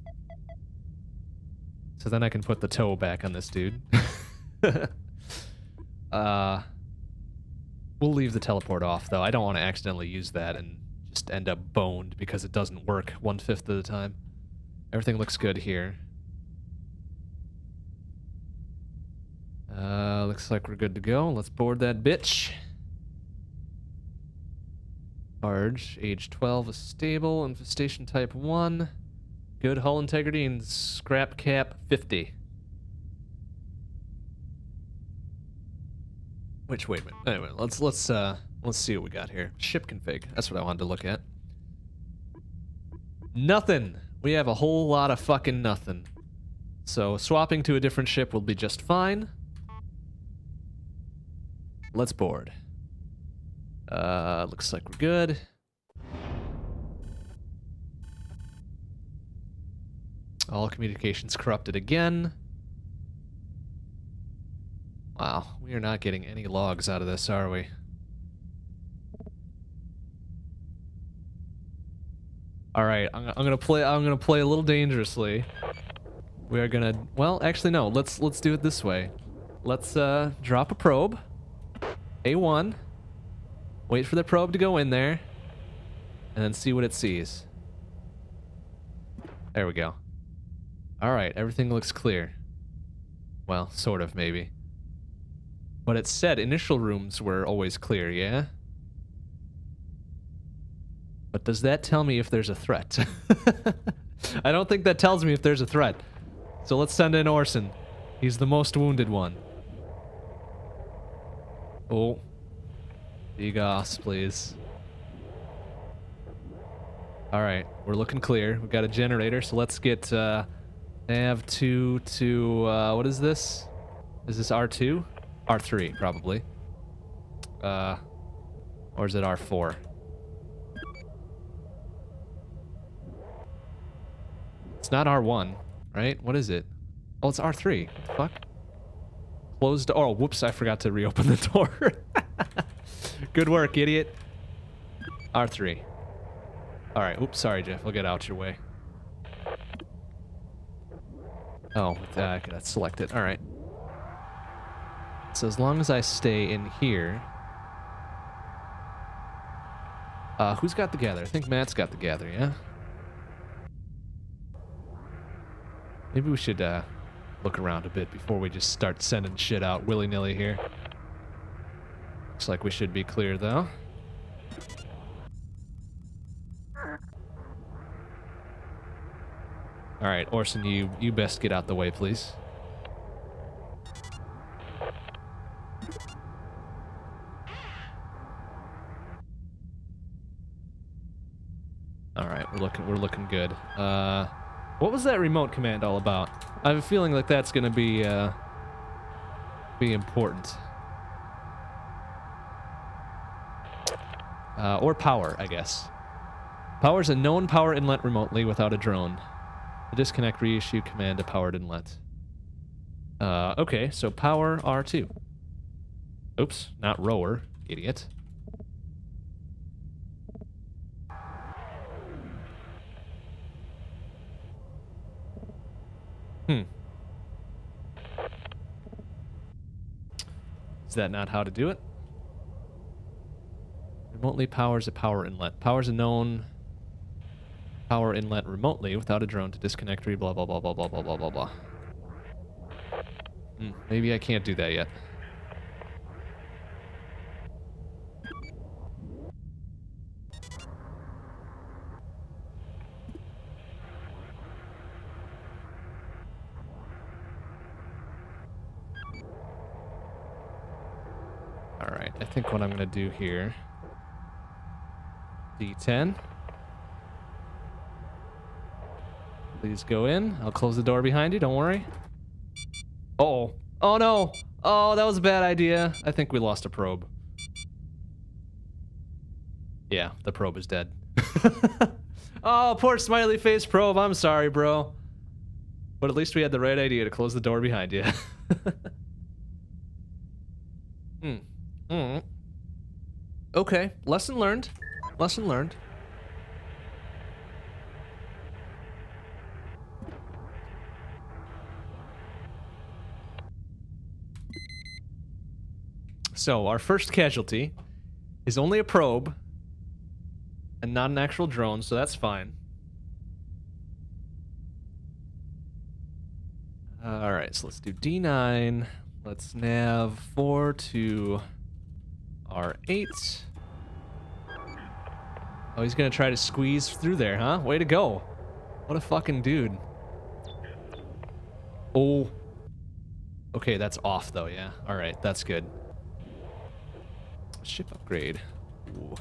So then I can put the toe back on this dude. uh, we'll leave the teleport off, though. I don't want to accidentally use that and just end up boned because it doesn't work one-fifth of the time. Everything looks good here. Uh, looks like we're good to go. Let's board that bitch. Barge, age twelve is stable, infestation type one. Good hull integrity and scrap cap fifty. Which, wait a minute. Anyway, let's let's uh let's see what we got here. Ship config. That's what I wanted to look at. Nothing. We have a whole lot of fucking nothing. So swapping to a different ship will be just fine. Let's board. Uh, looks like we're good. All communications corrupted again. Wow, we are not getting any logs out of this, are we? All right, I'm, I'm gonna play. I'm gonna play a little dangerously. We are gonna. Well, actually, no. Let's let's do it this way. Let's uh, drop a probe. A one. Wait for the probe to go in there, and then see what it sees. There we go. All right, everything looks clear. Well, sort of, maybe. But it said initial rooms were always clear, yeah? But does that tell me if there's a threat? I don't think that tells me if there's a threat. So let's send in Orson. He's the most wounded one. Oh. Egos, please. Alright, we're looking clear. We've got a generator, so let's get uh, nav two to... Uh, what is this? Is this R two? R three, probably. Uh, or is it R four? It's not R one, right? What is it? Oh, it's R three. What the fuck? Closed. Oh, whoops, I forgot to reopen the door. Good work, idiot. R three. Alright, oops, sorry, Jeff. I'll get out your way. Oh, uh, I could select it. Alright. So as long as I stay in here... Uh, who's got the gather? I think Matt's got the gather, yeah? Maybe we should uh, look around a bit before we just start sending shit out willy-nilly here. Looks like we should be clear, though. Alright, Orson, you, you best get out the way, please. Alright, we're looking we're looking good. Uh what was that remote command all about? I have a feeling like that's gonna be uh be important. Uh, or power, I guess. Power's a known power inlet remotely without a drone. The disconnect reissue command to powered inlet. Uh, okay, so power R two. Oops, not rower, idiot. Hmm. Is that not how to do it? Remotely powers a power inlet. Powers a known power inlet remotely without a drone to disconnect re blah blah blah blah blah blah blah blah blah. Hmm, maybe I can't do that yet. I think what I'm gonna do here. D ten. Please go in. I'll close the door behind you, don't worry. Uh-oh. Oh no! Oh, that was a bad idea. I think we lost a probe. Yeah, the probe is dead. Oh, poor smiley face probe. I'm sorry, bro. But at least we had the right idea to close the door behind you. Hmm. Mm. Okay, lesson learned. Lesson learned. So, our first casualty is only a probe and not an actual drone, so that's fine. Alright, so let's do D nine. Let's nav four to R eight. Oh, he's gonna try to squeeze through there, huh? Way to go. What a fucking dude. Oh. Okay, that's off though, yeah. Alright, that's good. Ship upgrade. Ooh.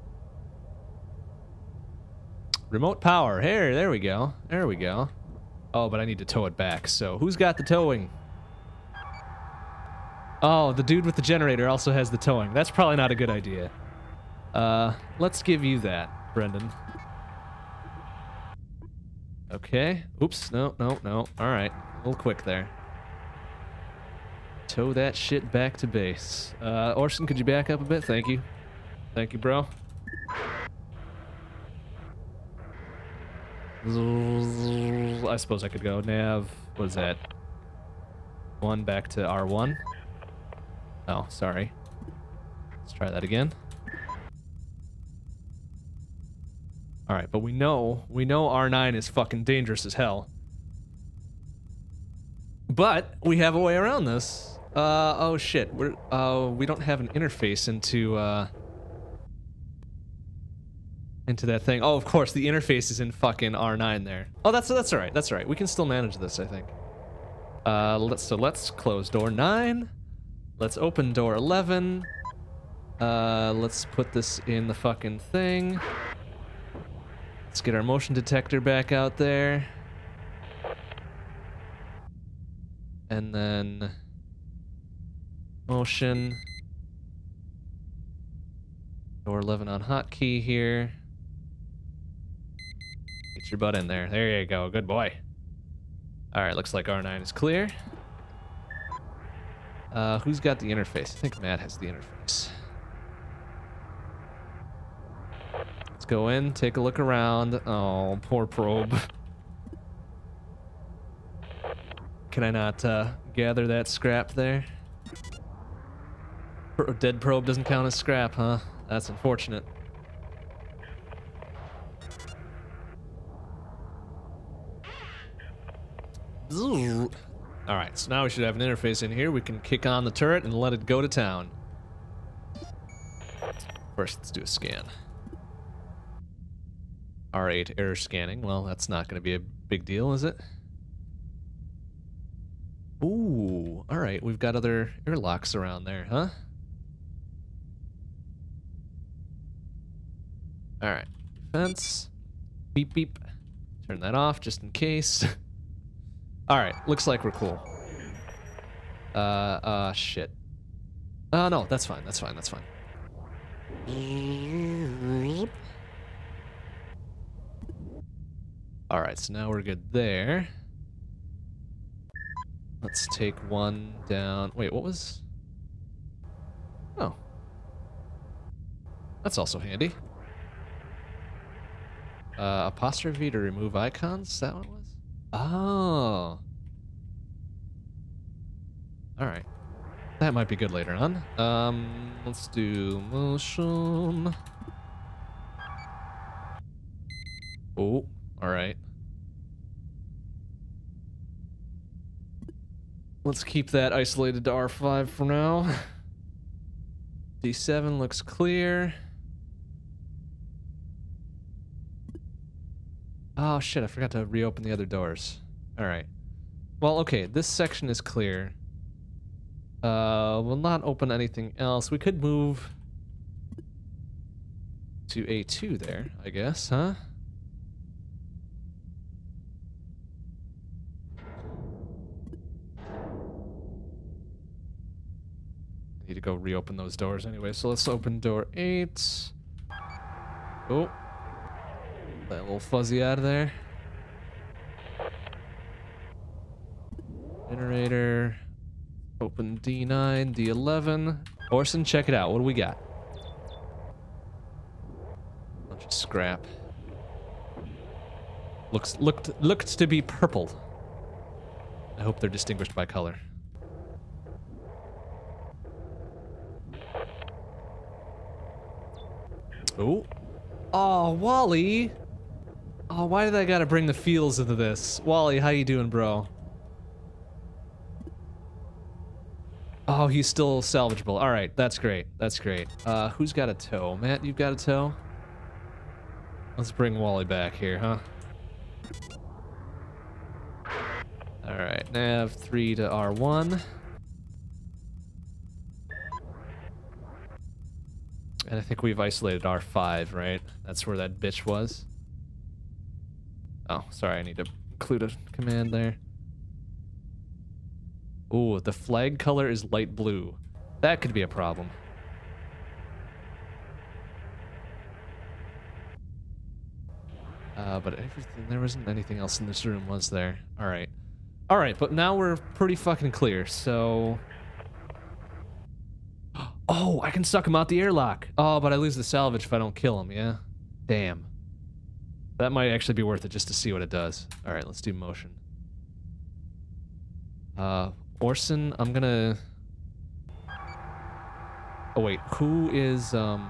Remote power. Here, there we go. There we go. Oh, but I need to tow it back, so who's got the towing? Oh, the dude with the generator also has the towing. That's probably not a good idea. Uh, let's give you that, Brendan. Okay. Oops. No, no, no. Alright. A little quick there. Tow that shit back to base. Uh, Orson, could you back up a bit? Thank you. Thank you, bro. I suppose I could go nav. What is that? One back to R one. Oh, sorry. Let's try that again. Alright, but we know, we know R nine is fucking dangerous as hell. But we have a way around this. Uh, oh shit. We're, uh, we don't have an interface into, uh... into that thing. Oh, of course, the interface is in fucking R nine there. Oh, that's that's alright, that's alright. We can still manage this, I think. Uh, let's, so let's close door nine. Let's open door eleven. Uh, let's put this in the fucking thing. Let's get our motion detector back out there. And then... motion. Door eleven on hotkey here. Get your butt in there. There you go. Good boy. Alright, looks like R nine is clear. Uh, who's got the interface? I think Matt has the interface. Let's go in, take a look around. Oh, poor probe. Can I not uh, gather that scrap there? Pro dead probe doesn't count as scrap, huh? That's unfortunate. Alright, so now we should have an interface in here. We can kick on the turret and let it go to town. First, let's do a scan. R eight error scanning. Well, that's not going to be a big deal, is it? Ooh, alright, we've got other airlocks around there, huh? Alright, defense. Beep beep. Turn that off just in case. Alright, looks like we're cool. Uh, uh, shit. Oh, no, that's fine, that's fine, that's fine. Alright, so now we're good there. Let's take one down. Wait, what was... oh. That's also handy. Uh, apostrophe to remove icons? Is that what it was? Oh. Alright. That might be good later on. Um, let's do motion. Oh, alright. Let's keep that isolated to R five for now. D seven looks clear. Oh shit, I forgot to reopen the other doors. Alright. Well, okay, this section is clear. Uh, we'll not open anything else. We could move to A two there, I guess, huh? I need to go reopen those doors anyway, so let's open door eight. Oh. That little fuzzy out of there. Generator. Open D nine, D eleven. Orson, check it out. What do we got? Bunch of scrap. Looks looked looked to be purple. I hope they're distinguished by color. Oh. Oh, Wally. Oh, why did I gotta bring the feels into this? Wally, how you doing, bro? Oh, he's still salvageable. All right, that's great. That's great. Uh, who's got a tow? Matt, you've got a tow? Let's bring Wally back here, huh? All right, nav three to R one. And I think we've isolated R five, right? That's where that bitch was. Oh, sorry, I need to include a command there. Ooh, the flag color is light blue. That could be a problem. Uh, but everything, there wasn't anything else in this room, was there? Alright. Alright, but now we're pretty fucking clear, so... Oh, I can suck him out the airlock. Oh, but I lose the salvage if I don't kill him, yeah? Damn. That might actually be worth it just to see what it does. Alright, let's do motion. Uh, Orson, I'm gonna... Oh wait, who is, um...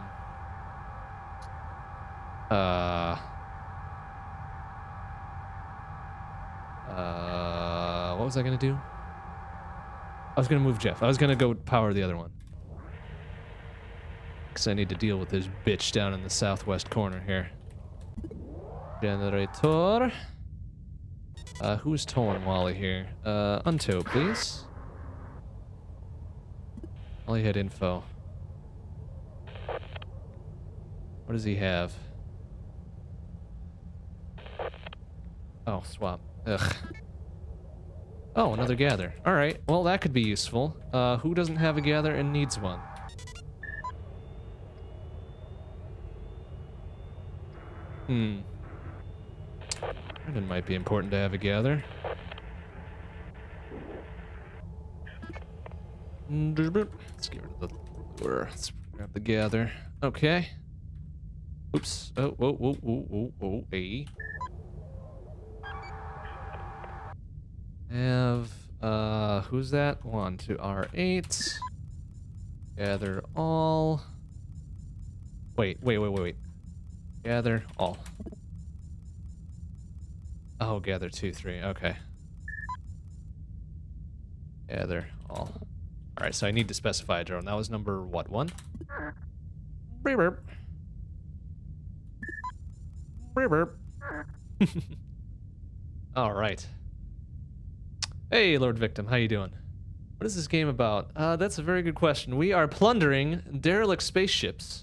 Uh... Uh... What was I gonna do? I was gonna move Jeff. I was gonna go power the other one. Because I need to deal with this bitch down in the southwest corner here. Generator. Uh, who's towing Wally here? Uh, untow, please. Wally had info. What does he have? Oh, swap. Ugh. Oh, another gather. Alright, well that could be useful. Uh, who doesn't have a gather and needs one? Hmm. It might be important to have a gather. Let's get rid of the lure. Let's grab the gather. Okay. Oops. Oh, whoa, whoa, whoa, whoa, whoa, hey. Have, uh, who's that? One, two, R eight. Gather all. Wait, wait, wait, wait, wait. Gather all. Oh, gather two, three. Okay. Gather all. All right, so I need to specify a drone. That was number what? One. Beep burp. Beep burp. All right. Hey, Lord Victim, how you doing? What is this game about? Uh, that's a very good question. We are plundering derelict spaceships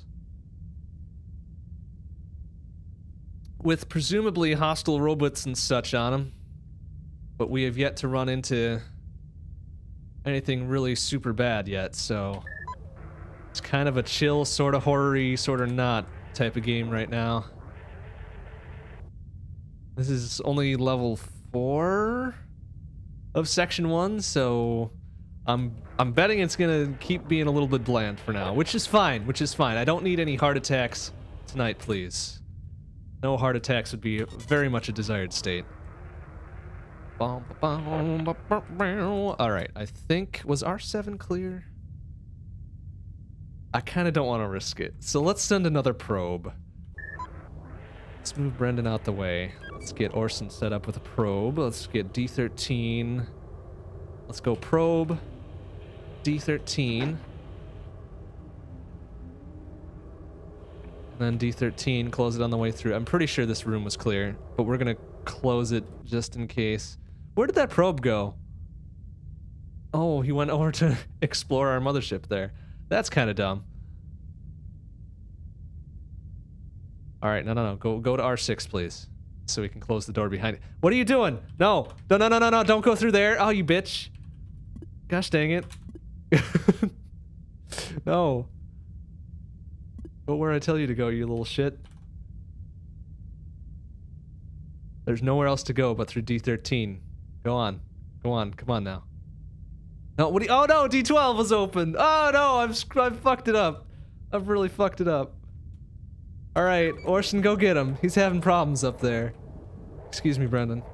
with presumably hostile robots and such on them, but we have yet to run into anything really super bad yet, so it's kind of a chill, sort of horror-y, sort of not type of game right now. This is only level four of section one, so I'm I'm betting it's gonna keep being a little bit bland for now, which is fine, which is fine. I don't need any heart attacks tonight, please. No heart attacks would be very much a desired state. Alright, I think... Was R seven clear? I kind of don't want to risk it. So let's send another probe. Let's move Brendan out the way. Let's get Orson set up with a probe. Let's get D thirteen. Let's go probe. D thirteen. And then D thirteen, close it on the way through. I'm pretty sure this room was clear, but we're gonna close it just in case. Where did that probe go? Oh, he went over to explore our mothership there. That's kind of dumb. All right, no, no, no. Go, go to R six, please, so we can close the door behind it. What are you doing? No, no, no, no, no, no! Don't go through there. Oh, you bitch! Gosh dang it! No. Go where I tell you to go, you little shit. There's nowhere else to go but through D thirteen. Go on, go on, come on now. No, what do you, oh no, D twelve was open. Oh no, I've I've fucked it up. I've really fucked it up. All right, Orson, go get him. He's having problems up there. Excuse me, Brendan.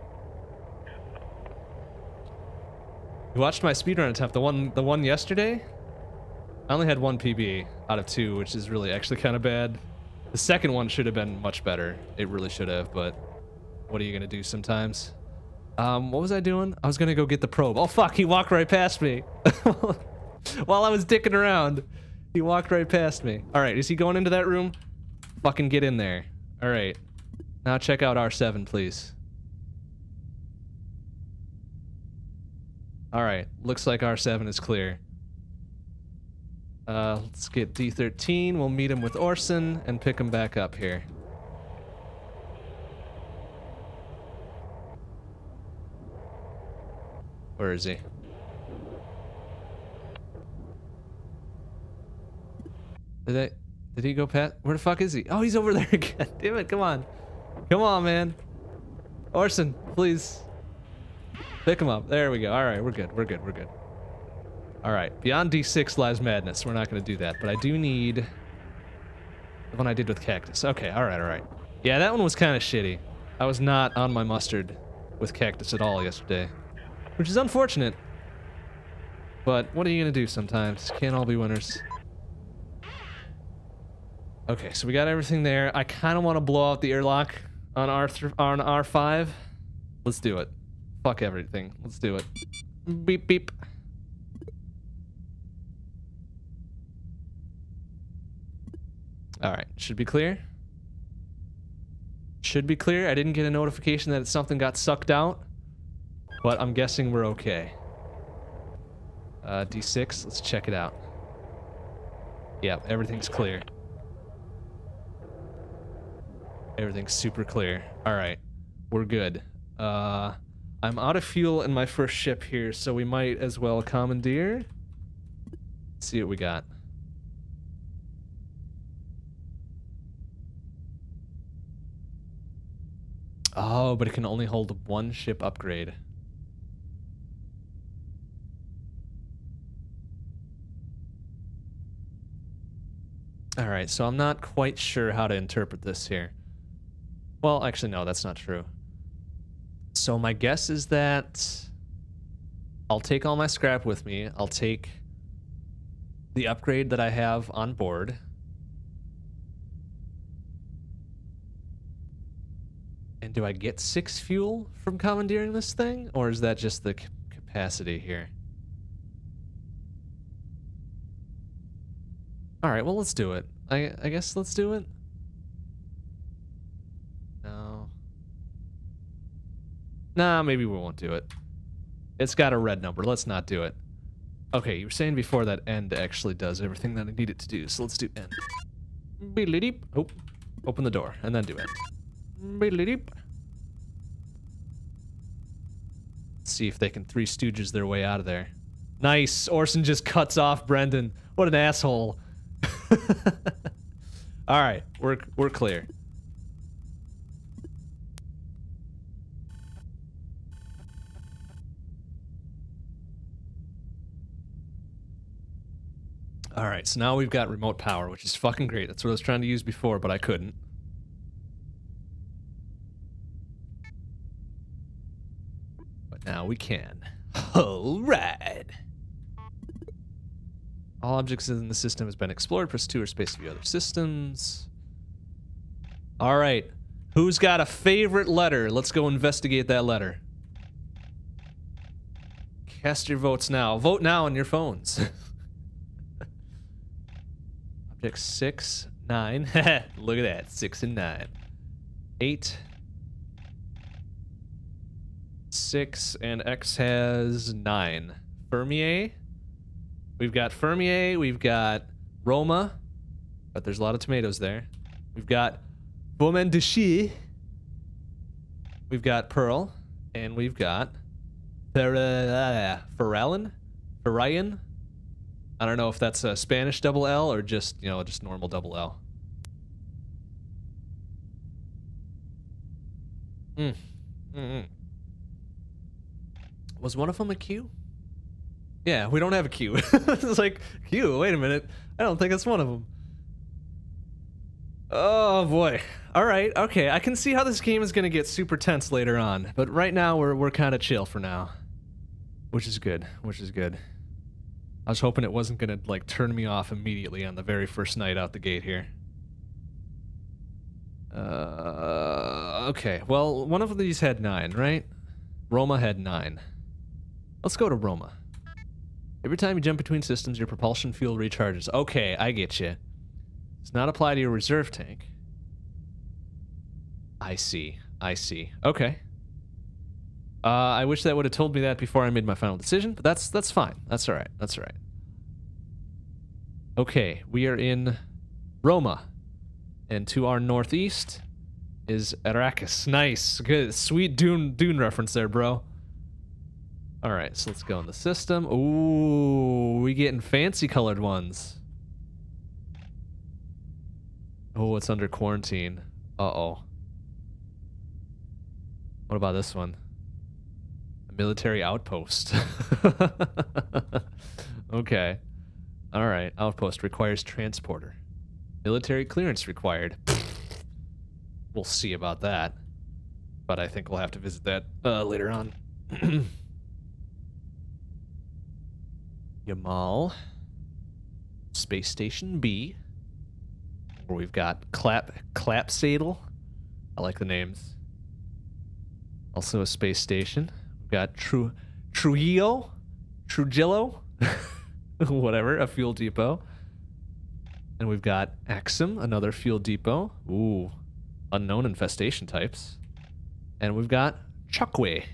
You watched my speedrun attempt, the one, the one yesterday? I only had one P B out of two, which is really actually kind of bad. The second one should have been much better. It really should have, but what are you gonna do sometimes? Um, what was I doing? I was gonna go get the probe. Oh fuck, he walked right past me. While I was dicking around, he walked right past me. All right, is he going into that room? Fucking get in there. All right. Now check out R seven, please. All right, looks like R seven is clear. Uh, let's get D thirteen. We'll meet him with Orson and pick him back up here. Where is he? Did I, did he go past? Where the fuck is he? Oh, he's over there again. Damn it, come on. Come on, man. Orson, please. Pick him up. There we go. All right, we're good. We're good. We're good. All right. Beyond D six lies madness. We're not going to do that, but I do need the one I did with Cactus. Okay, all right, all right. Yeah, that one was kind of shitty. I was not on my mustard with Cactus at all yesterday, which is unfortunate. But what are you going to do sometimes? Can't all be winners. Okay, so we got everything there. I kind of want to blow out the airlock on R on R five. Let's do it. Fuck everything. Let's do it. Beep, beep. Alright, should be clear. Should be clear. I didn't get a notification that something got sucked out, but I'm guessing we're okay. Uh, D six, let's check it out. Yep, everything's clear. Everything's super clear. Alright, we're good. Uh, I'm out of fuel in my first ship here, so we might as well commandeer. Let's see what we got. Oh, but it can only hold one ship upgrade. Alright, so I'm not quite sure how to interpret this here. Well, actually, no, that's not true. So my guess is that I'll take all my scrap with me. I'll take the upgrade that I have on board. And do I get six fuel from commandeering this thing? Or is that just the c- capacity here? Alright, well, let's do it. I, I guess let's do it. No. Nah, maybe we won't do it. It's got a red number. Let's not do it. Okay, you were saying before that end actually does everything that I need it to do, so let's do end. Beep. Oh, open the door, and then do end. Beep. See if they can Three Stooges their way out of there. Nice. Orson just cuts off Brendan. What an asshole. All right, we're we're clear. All right, so now we've got remote power, which is fucking great. That's what I was trying to use before, but I couldn't. But now we can. All right. All objects in the system has been explored. Press two or space to view other systems. All right. Who's got a favorite letter? Let's go investigate that letter. Cast your votes now. Vote now on your phones. Object six, nine. Look at that. Six and nine. Eight. Six and X has nine. Fermier. We've got Fermier. We've got Roma. But there's a lot of tomatoes there. We've got Beaumain de Chie. We've got Pearl. And we've got Ferralin? Ferrayan? I don't know if that's a Spanish double L or just, you know, just normal double L. Mm. Mm-mm. Was one of them a Q? Yeah, we don't have a Q. It's like, Q, wait a minute. I don't think it's one of them. Oh boy. All right, okay. I can see how this game is going to get super tense later on, but right now we're we're kind of chill for now. Which is good. Which is good. I was hoping it wasn't going to like turn me off immediately on the very first night out the gate here. Uh okay. Well, one of these had nine, right? Roma had nine. Let's go to Roma. Every time you jump between systems, your propulsion fuel recharges. Okay, I get you. Does not apply to your reserve tank. I see. I see. Okay. Uh, I wish that would have told me that before I made my final decision, but that's that's fine. That's all right. That's all right. Okay, we are in Roma, and to our northeast is Arrakis. Nice, good, sweet Dune Dune reference there, bro. All right, so let's go in the system. Ooh, we getting fancy colored ones. Oh, it's under quarantine. Uh-oh. What about this one? A military outpost. Okay. All right, outpost requires transporter. Military clearance required. We'll see about that. But I think we'll have to visit that uh, later on. Yamal. Space Station B. Where we've got Clap Clapsadle. I like the names. Also a space station. We've got Tru Trujillo. Trujillo. Whatever, a fuel depot. And we've got Axum, another fuel depot. Ooh. Unknown infestation types. And we've got Chakwe.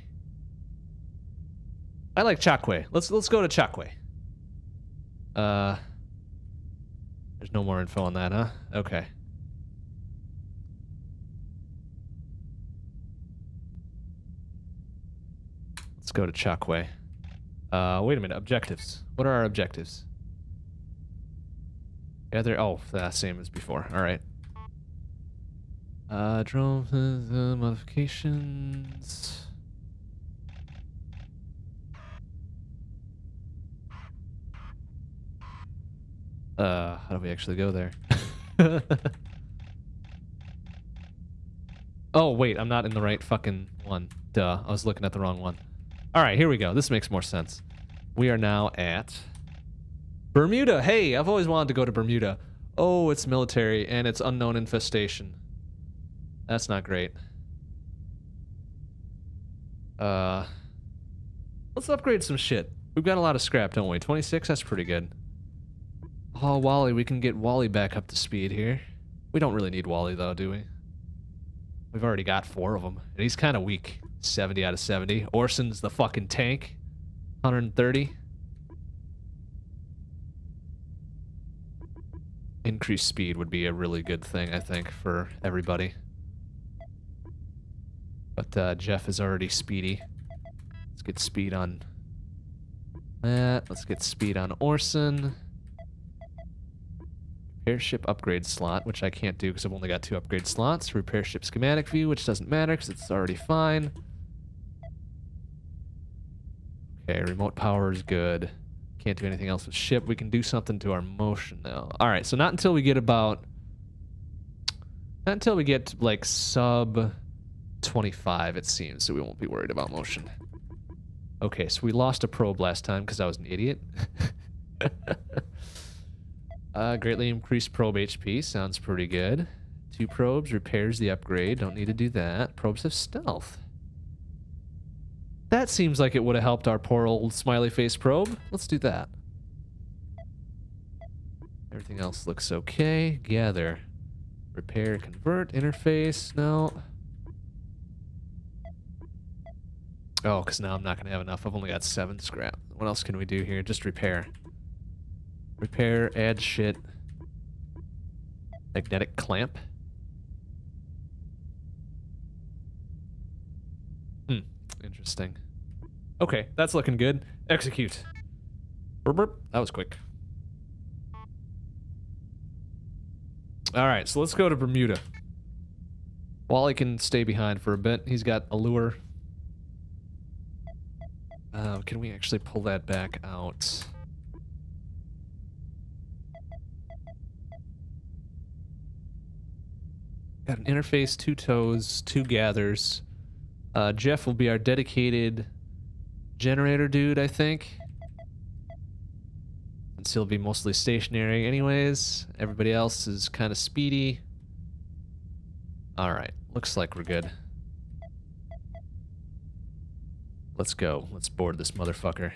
I like Chakwe. Let's let's go to Chakwe. Uh There's no more info on that, huh? Okay. Let's go to Chakwe. Uh, wait a minute. Objectives. What are our objectives? Yeah, they're... Oh, the same as before. All right. Uh, drone uh, modifications... Uh, how do we actually go there? Oh, wait, I'm not in the right fucking one. Duh, I was looking at the wrong one. All right, here we go. This makes more sense. We are now at Bermuda. Hey, I've always wanted to go to Bermuda. Oh, it's military and it's unknown infestation. That's not great. Uh, let's upgrade some shit. We've got a lot of scrap, don't we? twenty-six, that's pretty good. Oh, Wally, we can get Wally back up to speed here. We don't really need Wally, though, do we? We've already got four of them. And he's kind of weak. seventy out of seventy. Orson's the fucking tank. one hundred thirty. Increased speed would be a really good thing, I think, for everybody. But uh, Jeff is already speedy. Let's get speed on that. Let's get speed on Orson. Repair ship upgrade slot, which I can't do because I've only got two upgrade slots. Repair ship schematic view, which doesn't matter because it's already fine. Okay, remote power is good. Can't do anything else with ship. We can do something to our motion though. All right, so not until we get about, not until we get like sub twenty-five, it seems, so we won't be worried about motion. Okay, so we lost a probe last time because I was an idiot. Uh, greatly increased probe H P. Sounds pretty good. Two probes. Repairs the upgrade. Don't need to do that. Probes have stealth. That seems like it would have helped our poor old smiley face probe. Let's do that. Everything else looks okay. Gather. Repair, convert, interface. No. Oh, because now I'm not going to have enough. I've only got seven scrap. What else can we do here? Just repair. Repair, add shit. Magnetic clamp. Hmm, interesting. Okay, that's looking good. Execute. Burp, burp. That was quick. Alright, so let's go to Bermuda. Wally can stay behind for a bit. He's got a lure. Uh, can we actually pull that back out? Got an interface, two tows, two gathers. Uh, Jeff will be our dedicated generator dude, I think. Since he'll be mostly stationary anyways. Everybody else is kind of speedy. Alright, looks like we're good. Let's go. Let's board this motherfucker.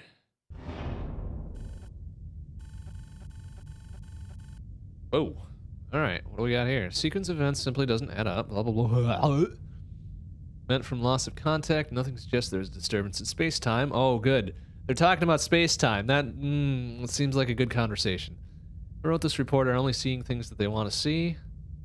Oh. Alright, what do we got here? Sequence of events simply doesn't add up. Blah, blah, blah. Meant from loss of contact. Nothing suggests there's disturbance in space-time. Oh, good. They're talking about space-time. That mm, seems like a good conversation. Who wrote this report are only seeing things that they want to see.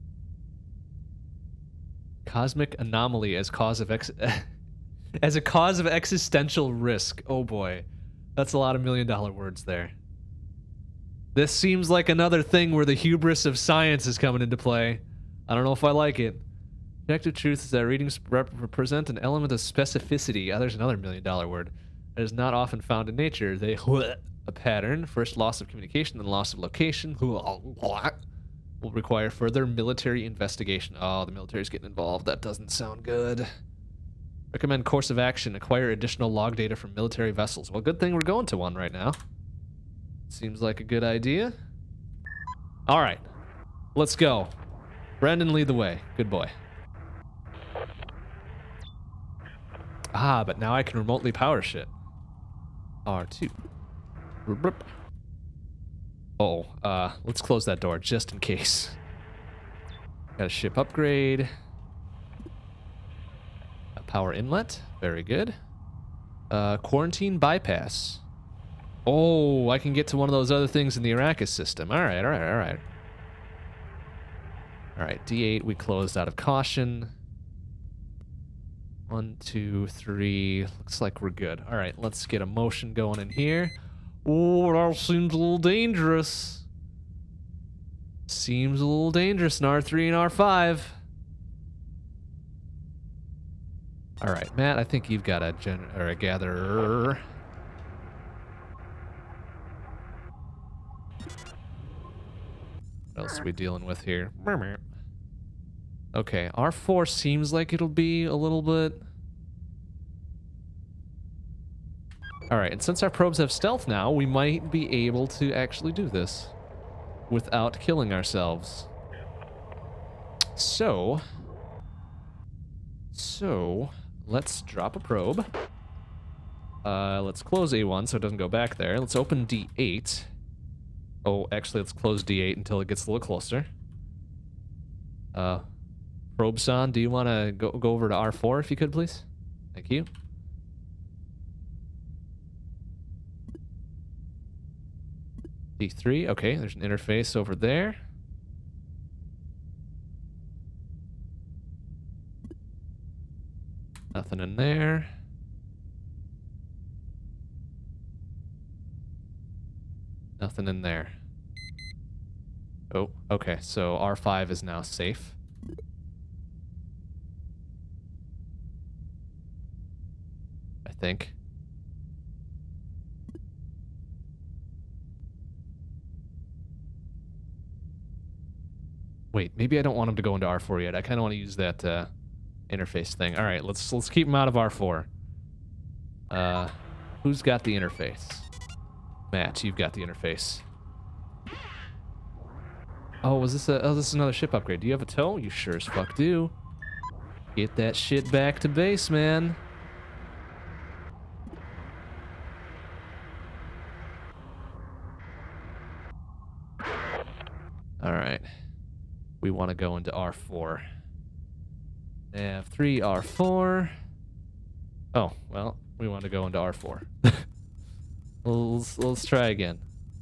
Cosmic anomaly as cause of ex as a cause of existential risk. Oh boy. That's a lot of million dollar words there. This seems like another thing where the hubris of science is coming into play. I don't know if I like it. Objective truth is that readings rep represent an element of specificity. Oh, there's another million dollar word. That is not often found in nature. They a pattern. First loss of communication, then loss of location. Will require further military investigation. Oh, the military's getting involved. That doesn't sound good. Recommend course of action. Acquire additional log data from military vessels. Well, good thing we're going to one right now. Seems like a good idea. All right. Let's go. Brandon, lead the way. Good boy. Ah, but now I can remotely power shit. R two. Oh, uh, let's close that door just in case. Got a ship upgrade. A power inlet. Very good. Uh, quarantine bypass. Oh, I can get to one of those other things in the Arrakis system. All right, all right, all right. All right, D eight, we closed out of caution. One, two, three. Looks like we're good. All right, let's get a motion going in here. Oh, that seems a little dangerous. Seems a little dangerous in R three and R five. All right, Matt, I think you've got a gen or a gatherer. What else are we dealing with here? Okay, R four seems like it'll be a little bit... Alright, and since our probes have stealth now, we might be able to actually do this without killing ourselves. So... So... Let's drop a probe. Uh, let's close A one so it doesn't go back there. Let's open D eight. Oh, actually, let's close D eight until it gets a little closer. Uh... Probeson, do you want to go, go over to R four if you could, please? Thank you. D three, okay, there's an interface over there. Nothing in there. Nothing in there. Oh, okay, so R five is now safe. I think. Wait, maybe I don't want him to go into R four yet. I kind of want to use that uh, interface thing. All right, let's let's keep him out of R four. Uh, who's got the interface? Matt, you've got the interface. Oh, was this a? Oh, this is another ship upgrade. Do you have a tow? You sure as fuck do. Get that shit back to base, man. All right. We want to go into R four. Nav three, R four. Oh, well, we want to go into R four. let's, let's try again.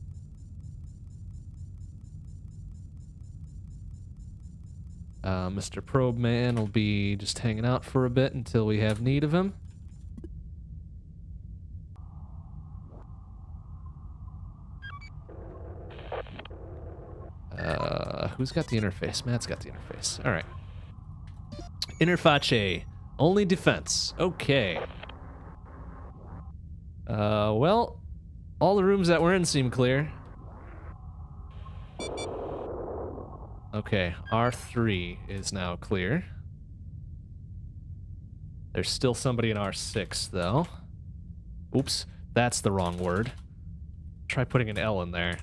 Uh, Mister Probe Man will be just hanging out for a bit until we have need of him. Uh, who's got the interface? Matt's got the interface. All right. Interface. Only defense. Okay. Uh, well, all the rooms that we're in seem clear. Okay, R three is now clear. There's still somebody in R six, though. Oops, that's the wrong word. Try putting an L in there.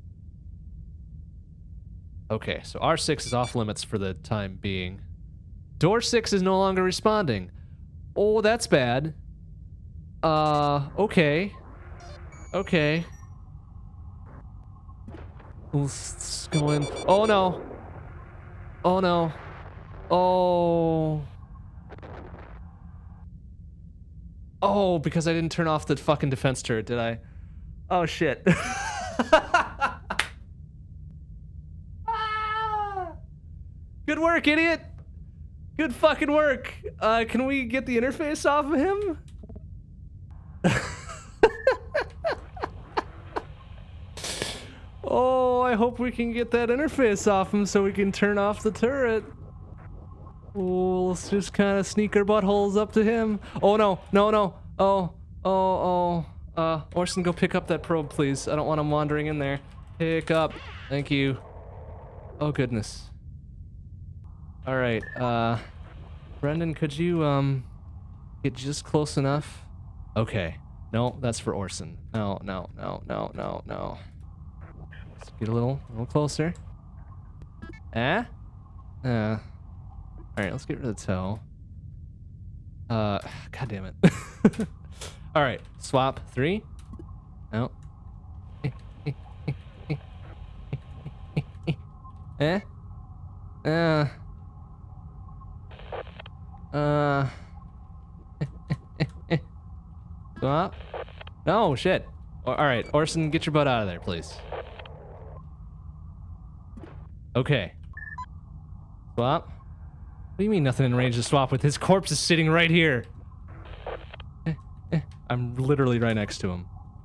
Okay, so R six is off limits for the time being. Door six is no longer responding. Oh, that's bad. Uh, okay. Okay. Let's go in. Oh, no. Oh, no. Oh. Oh, because I didn't turn off the fucking defense turret, did I? Oh, shit. Good work, idiot. Good fucking work. Uh, can we get the interface off of him? Oh, I hope we can get that interface off him so we can turn off the turret. Oh, let's just kind of sneak our buttholes up to him. Oh, no, no, no. Oh, oh, oh. Uh, Orson, go pick up that probe, please. I don't want him wandering in there. Pick up. Thank you. Oh, goodness. All right, uh, Brendan, could you, um, get just close enough? Okay. No, that's for Orson. No, no, no, no, no, no. Let's get a little, a little closer. Eh? Uh. All right, let's get rid of the toe. Uh, God damn it. All right, swap three. No. Eh? Uh. Uh. Swap. No, shit. All right, Orson, get your butt out of there, please. Okay. Swap. What do you mean nothing in range to swap with? His corpse is sitting right here. Eh, eh. I'm literally right next to him.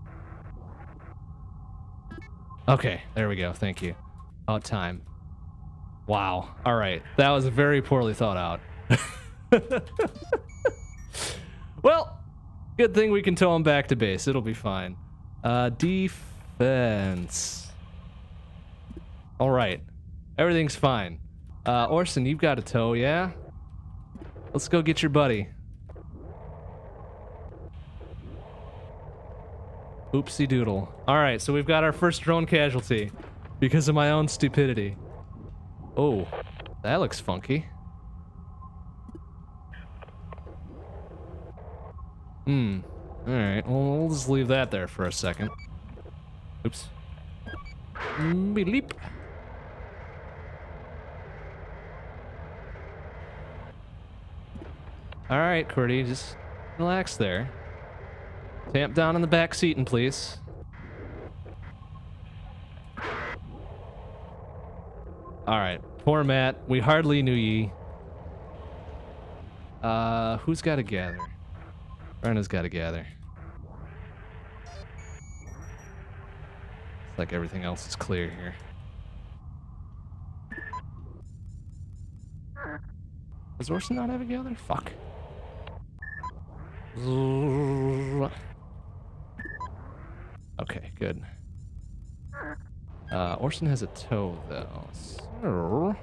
Okay, there we go. Thank you. About time. Wow. All right. That was very poorly thought out. Well, good thing we can tow him back to base. It'll be fine. Uh, defense. All right. Everything's fine. Uh, Orson, you've got a tow, yeah? Let's go get your buddy. Oopsie doodle. All right, so we've got our first drone casualty because of my own stupidity. Oh, that looks funky. Hmm. All right, well, we'll just leave that there for a second. Oops. Bleep. All right, Cordy, just relax there. Tamp down in the back seat, and please. All right, poor Matt. We hardly knew ye. Uh, who's got to gather? Brenda's got to gather. Looks like everything else is clear here. Does Orson not have a gather? Fuck. Okay, good. Uh, Orson has a toe, though. So...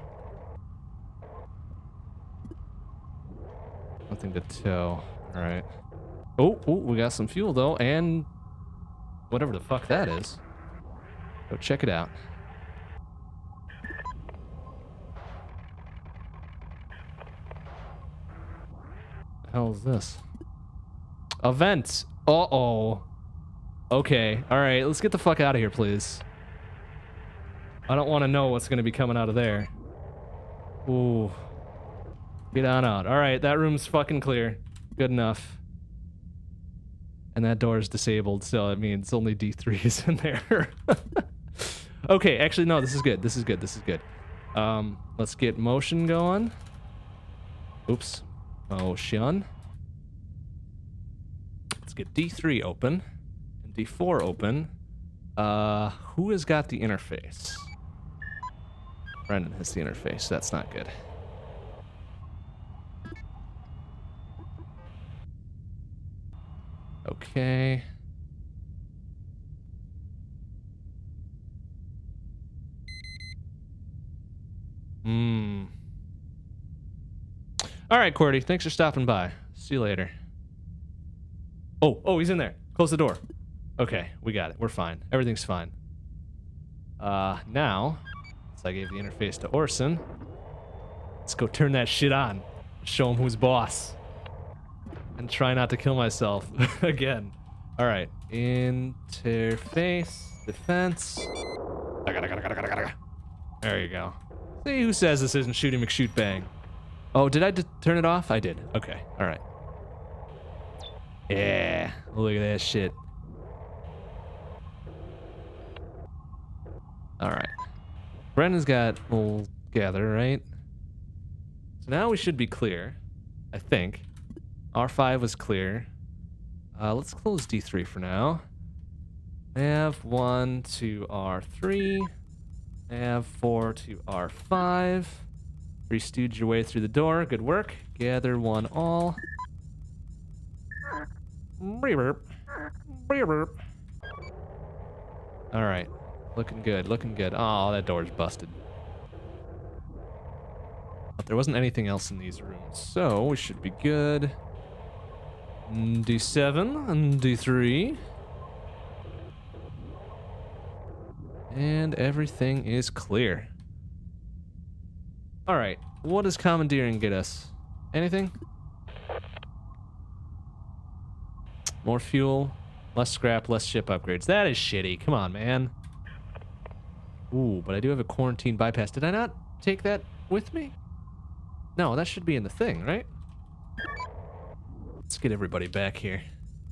nothing to tow. All right. Oh, oh, we got some fuel, though, and whatever the fuck that is. Go check it out. What the hell is this? A vent. Uh-oh. Okay. All right. Let's get the fuck out of here, please. I don't want to know what's going to be coming out of there. Ooh. Get on out. All right. That room's fucking clear. Good enough. And that door is disabled, so it means only D three is in there. Okay, actually, no, this is good. This is good. This is good. Um, let's get motion going. Oops. Motion. Let's get D three open. And D four open. Uh, who has got the interface? Brendan has the interface. That's not good. Okay. Hmm. All right, Cordy. Thanks for stopping by. See you later. Oh, oh, he's in there. Close the door. Okay, we got it. We're fine. Everything's fine. Uh, now, since I gave the interface to Orson, let's go turn that shit on. Show him who's boss. And try not to kill myself again. All right, interface, defense. There you go. See who says this isn't Shooty McShoot Bang. Oh, did I turn it off? I did. Okay, all right. Yeah, look at that shit. All right. Brendan's got full gather, right? So now we should be clear, I think. R five was clear. Uh, let's close D three for now. Nav one to R three. Nav four to R five. Re-stooge your way through the door. Good work. Gather one all. Alright. Looking good, looking good. Oh, that door's busted. But there wasn't anything else in these rooms, so we should be good. D seven and D three. And everything is clear. Alright, what does commandeering get us? Anything? More fuel, less scrap, less ship upgrades. That is shitty. Come on, man. Ooh, but I do have a quarantine bypass. Did I not take that with me? No, that should be in the thing, right? Let's get everybody back here.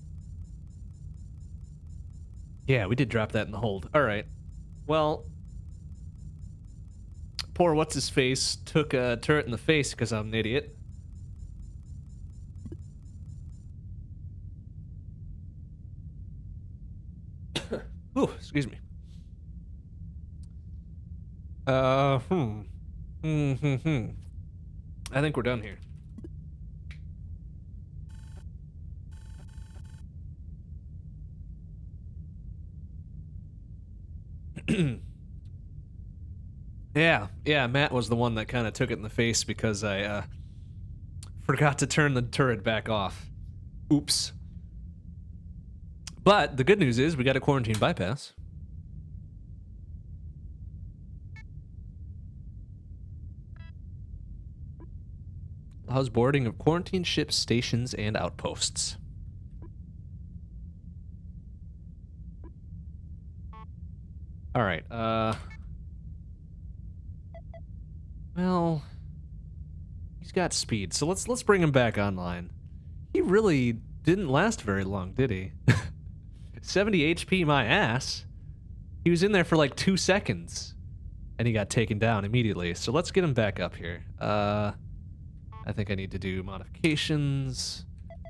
Yeah, we did drop that in the hold. All right. Well, poor what's-his-face took a turret in the face because I'm an idiot. Ooh, excuse me. Uh, hmm. Hmm, hmm, hmm. I think we're done here. yeah, yeah, Matt was the one that kind of took it in the face because I, uh, forgot to turn the turret back off. Oops. But the good news is we got a quarantine bypass. Allows boarding of quarantine ships, stations, and outposts. All right. Uh. Well, he's got speed, so let's let's bring him back online. He really didn't last very long, did he? seventy H P, my ass. He was in there for like two seconds, and he got taken down immediately. So let's get him back up here. Uh. I think I need to do modifications,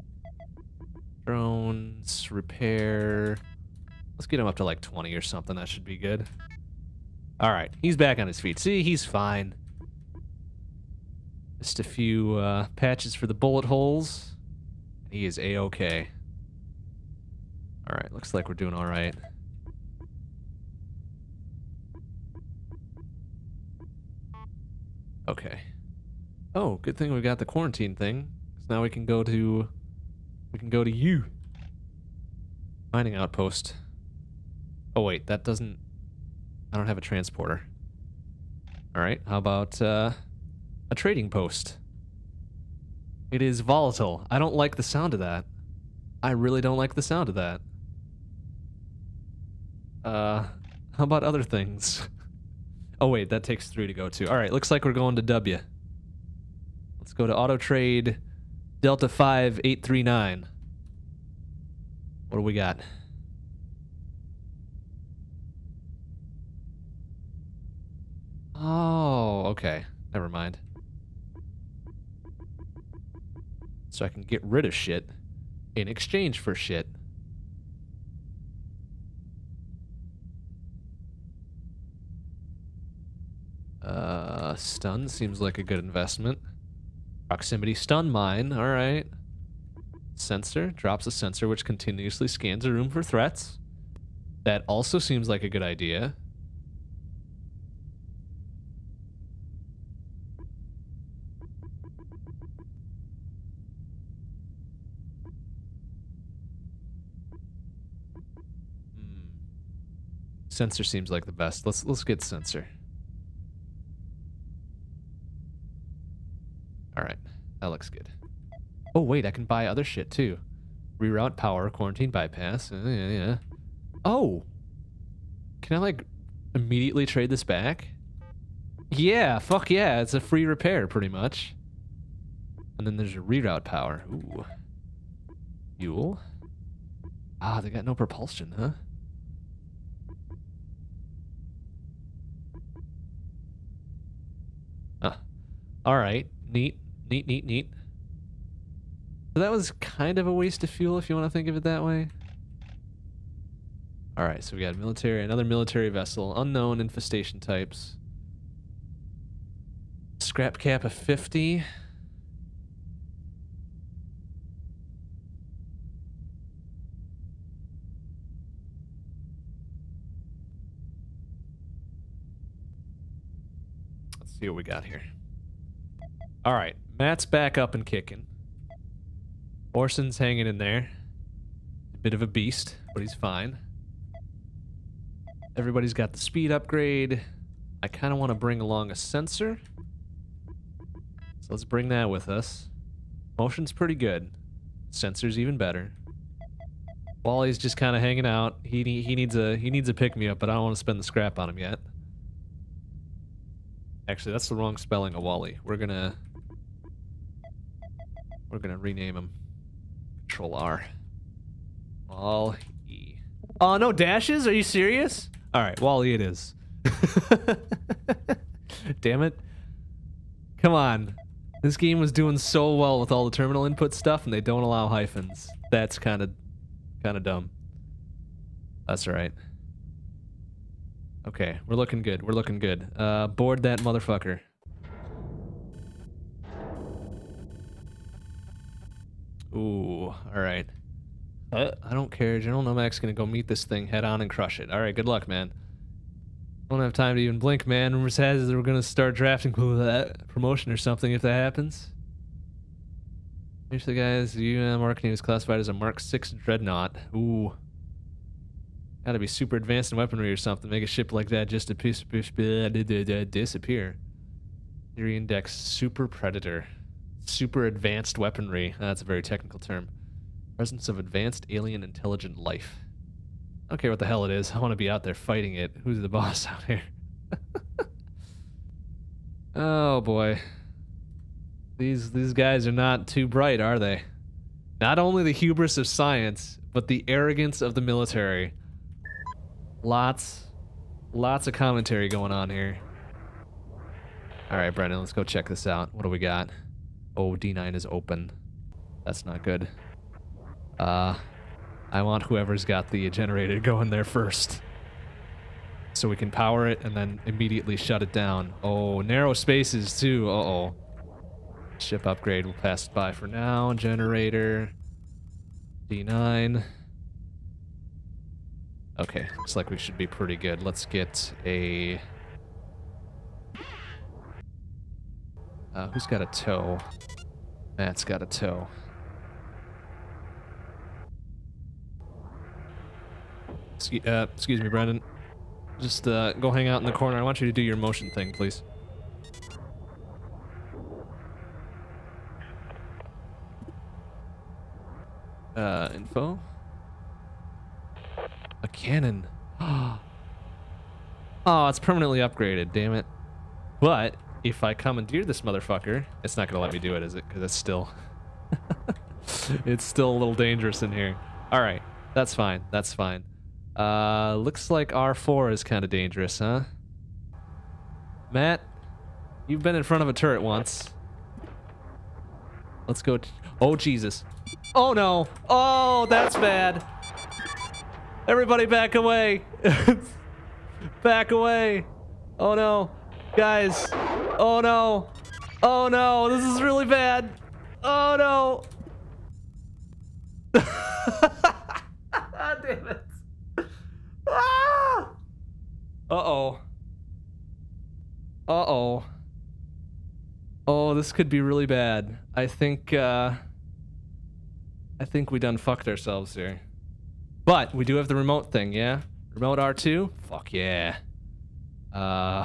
drones, repair. Let's get him up to like twenty or something. That should be good. All right, he's back on his feet. See, he's fine. Just a few uh, patches for the bullet holes. He is A-okay. All right, looks like we're doing all right. Okay. Oh, good thing we got the quarantine thing. Because now we can go to... We can go to you. Mining outpost. Oh wait, that doesn't... I don't have a transporter. Alright, how about uh, a trading post? It is volatile. I don't like the sound of that. I really don't like the sound of that. Uh, how about other things? Oh wait, that takes three to go to. Alright, looks like we're going to W. Let's go to auto trade Delta five eight three nine. What do we got? Oh, okay. Never mind. So I can get rid of shit in exchange for shit. Uh, stun seems like a good investment. Proximity stun mine, alright. Sensor, drops a sensor which continuously scans a room for threats. That also seems like a good idea. Hmm. Sensor seems like the best. Let's let's get sensor. Alright, that looks good. Oh wait, I can buy other shit too. Reroute power, quarantine bypass. Uh, yeah, yeah. Oh! Can I like immediately trade this back? Yeah, fuck yeah, it's a free repair pretty much. And then there's a reroute power. Ooh. Fuel. Ah, they got no propulsion, huh? Ah. Alright, neat. Neat, neat, neat. So that was kind of a waste of fuel if you want to think of it that way. Alright, so we got military, another military vessel, unknown infestation types. Scrap cap of fifty. Let's see what we got here. Alright, Matt's back up and kicking. Orson's hanging in there. A bit of a beast, but he's fine. Everybody's got the speed upgrade. I kind of want to bring along a sensor. So let's bring that with us. Motion's pretty good. Sensor's even better. Wally's just kind of hanging out. He he needs a he needs a pick me up, but I don't want to spend the scrap on him yet. Actually, that's the wrong spelling of Wally. We're gonna we're gonna rename him. Control R. Wall-E. Oh, no dashes? Are you serious? All right, Wall-E it is. Damn it. Come on. This game was doing so well with all the terminal input stuff, and they don't allow hyphens. That's kind of kind of dumb. That's all right. Okay, we're looking good. We're looking good. Uh, board that motherfucker. Ooh, alright. Uh, I don't care. General Nomak's gonna go meet this thing head on and crush it. Alright, good luck, man. Don't have time to even blink, man. Rumors has it that we're gonna start drafting that promotion or something if that happens. Here's the guys. The U M Mark is classified as a Mark six Dreadnought. Ooh. Gotta be super advanced in weaponry or something. Make a ship like that just to disappear. Theory Index Super Predator. Super advanced weaponry. That's a very technical term. Presence of advanced alien intelligent life. I don't care what the hell it is. I want to be out there fighting it. Who's the boss out here? Oh boy. These these guys are not too bright, are they? Not only the hubris of science, but the arrogance of the military. Lots, lots of commentary going on here. Alright, Brendan, let's go check this out. What do we got? Oh, D nine is open. That's not good. Uh, I want whoever's got the generator going there first. So we can power it and then immediately shut it down. Oh, narrow spaces too. Uh-oh. Ship upgrade will pass by for now. Generator. D nine. Okay, looks like we should be pretty good. Let's get a... Uh, who's got a tow? Matt's got a tow. Excuse, uh, excuse me, Brendan. Just uh, go hang out in the corner. I want you to do your motion thing, please. Uh, info? A cannon. Oh, it's permanently upgraded, damn it. But, if I commandeer this motherfucker, it's not gonna let me do it, is it? Because it's still... it's still a little dangerous in here. Alright. That's fine. That's fine. Uh, looks like R four is kind of dangerous, huh? Matt, you've been in front of a turret once. Let's go. T oh, Jesus. Oh, no. Oh, that's bad. Everybody back away. Back away. Oh, no. Guys. Oh, no. Oh, no. This is really bad. Oh, no. Damn it. Ah! Uh-oh. Uh-oh. Oh, this could be really bad. I think, uh... I think we done fucked ourselves here. But, we do have the remote thing, yeah? Remote R two? Fuck yeah. Uh...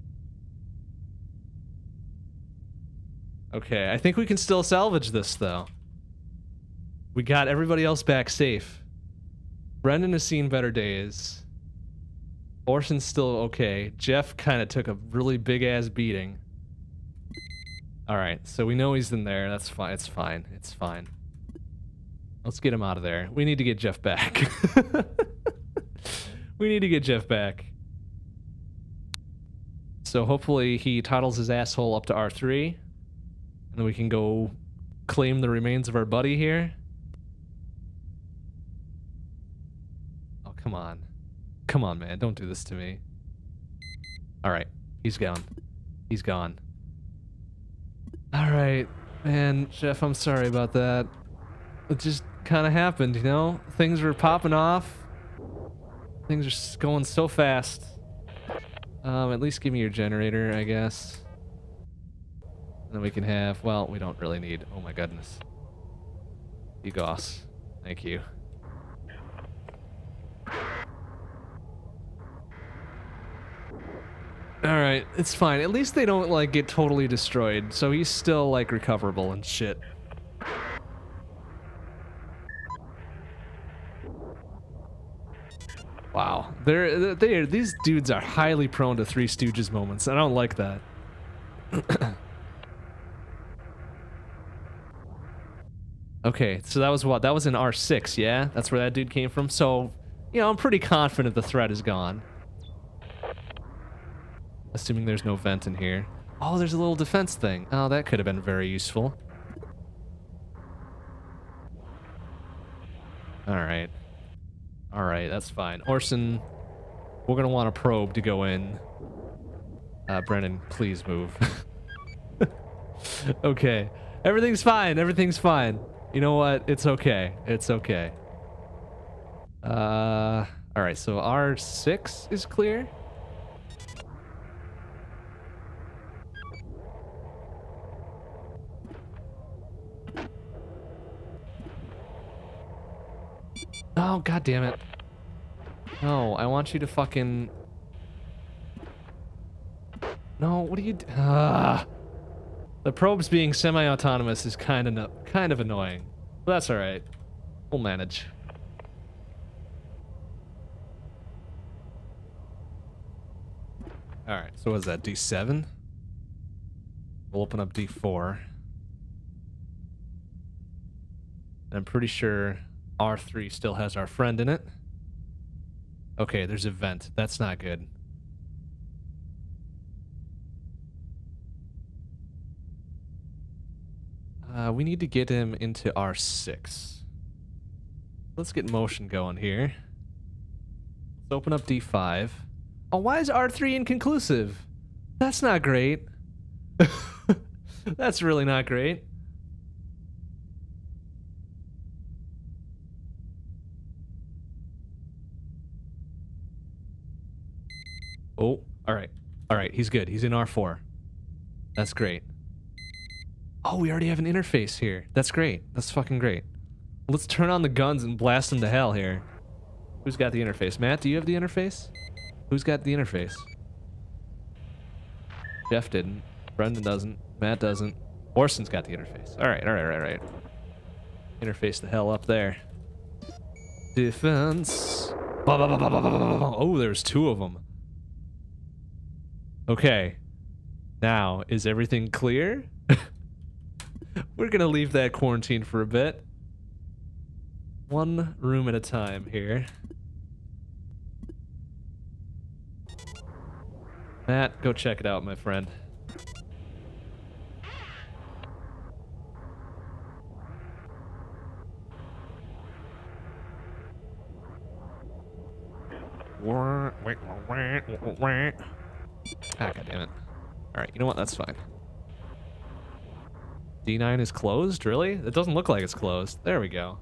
Okay, I think we can still salvage this, though. We got everybody else back safe. Brendan has seen better days. Orson's still okay. Jeff kind of took a really big-ass beating. Alright, so we know he's in there. That's fine. It's fine. It's fine. Let's get him out of there. We need to get Jeff back. We need to get Jeff back. So hopefully he toddles his asshole up to R three. And then we can go claim the remains of our buddy here. Oh, come on. Come on, man. Don't do this to me. Alright. He's gone. He's gone. Alright. Man, Jeff, I'm sorry about that. It just kind of happened, you know? Things were popping off. Things are going so fast. Um, at least give me your generator, I guess. And then we can have... Well, we don't really need... Oh my goodness. You goss. Thank you. Alright, it's fine. At least they don't, like, get totally destroyed. So he's still, like, recoverable and shit. Wow. They're, they're, these dudes are highly prone to Three Stooges moments. I don't like that. Okay, so that was what? That was in R six, yeah? That's where that dude came from? So, you know, I'm pretty confident the threat is gone. Assuming there's no vent in here. Oh, there's a little defense thing. Oh, that could have been very useful. Alright. Alright, that's fine. Orson, we're gonna want a probe to go in. Uh, Brennan, please move. Okay. Everything's fine. Everything's fine. You know what? It's okay. It's okay. Uh, alright, so R six is clear. Oh, god damn it. No, I want you to fucking... No, what are you... Ah. The probes being semi-autonomous is kind of no kind of annoying. But that's alright. We'll manage. Alright, so what is that, D seven? We'll open up D four. And I'm pretty sure R three still has our friend in it. Okay, there's a vent. That's not good. Uh, we need to get him into R six. Let's get motion going here. Let's open up D five. Oh, why is R three inconclusive? That's not great. That's really not great. Oh, alright. Alright, he's good. He's in R four. That's great. Oh, we already have an interface here. That's great. That's fucking great. Let's turn on the guns and blast them to hell here. Who's got the interface? Matt, do you have the interface? Who's got the interface? Jeff didn't. Brendan doesn't. Matt doesn't. Orson's got the interface. Alright, alright, alright, alright. Interface the hell up there. Defense. Oh, there's two of them. Okay. Now, is everything clear? We're gonna leave that quarantine for a bit. One room at a time here. Matt, go check it out, my friend. Ah, God damn it. Alright, you know what? That's fine. D nine is closed? Really? It doesn't look like it's closed. There we go.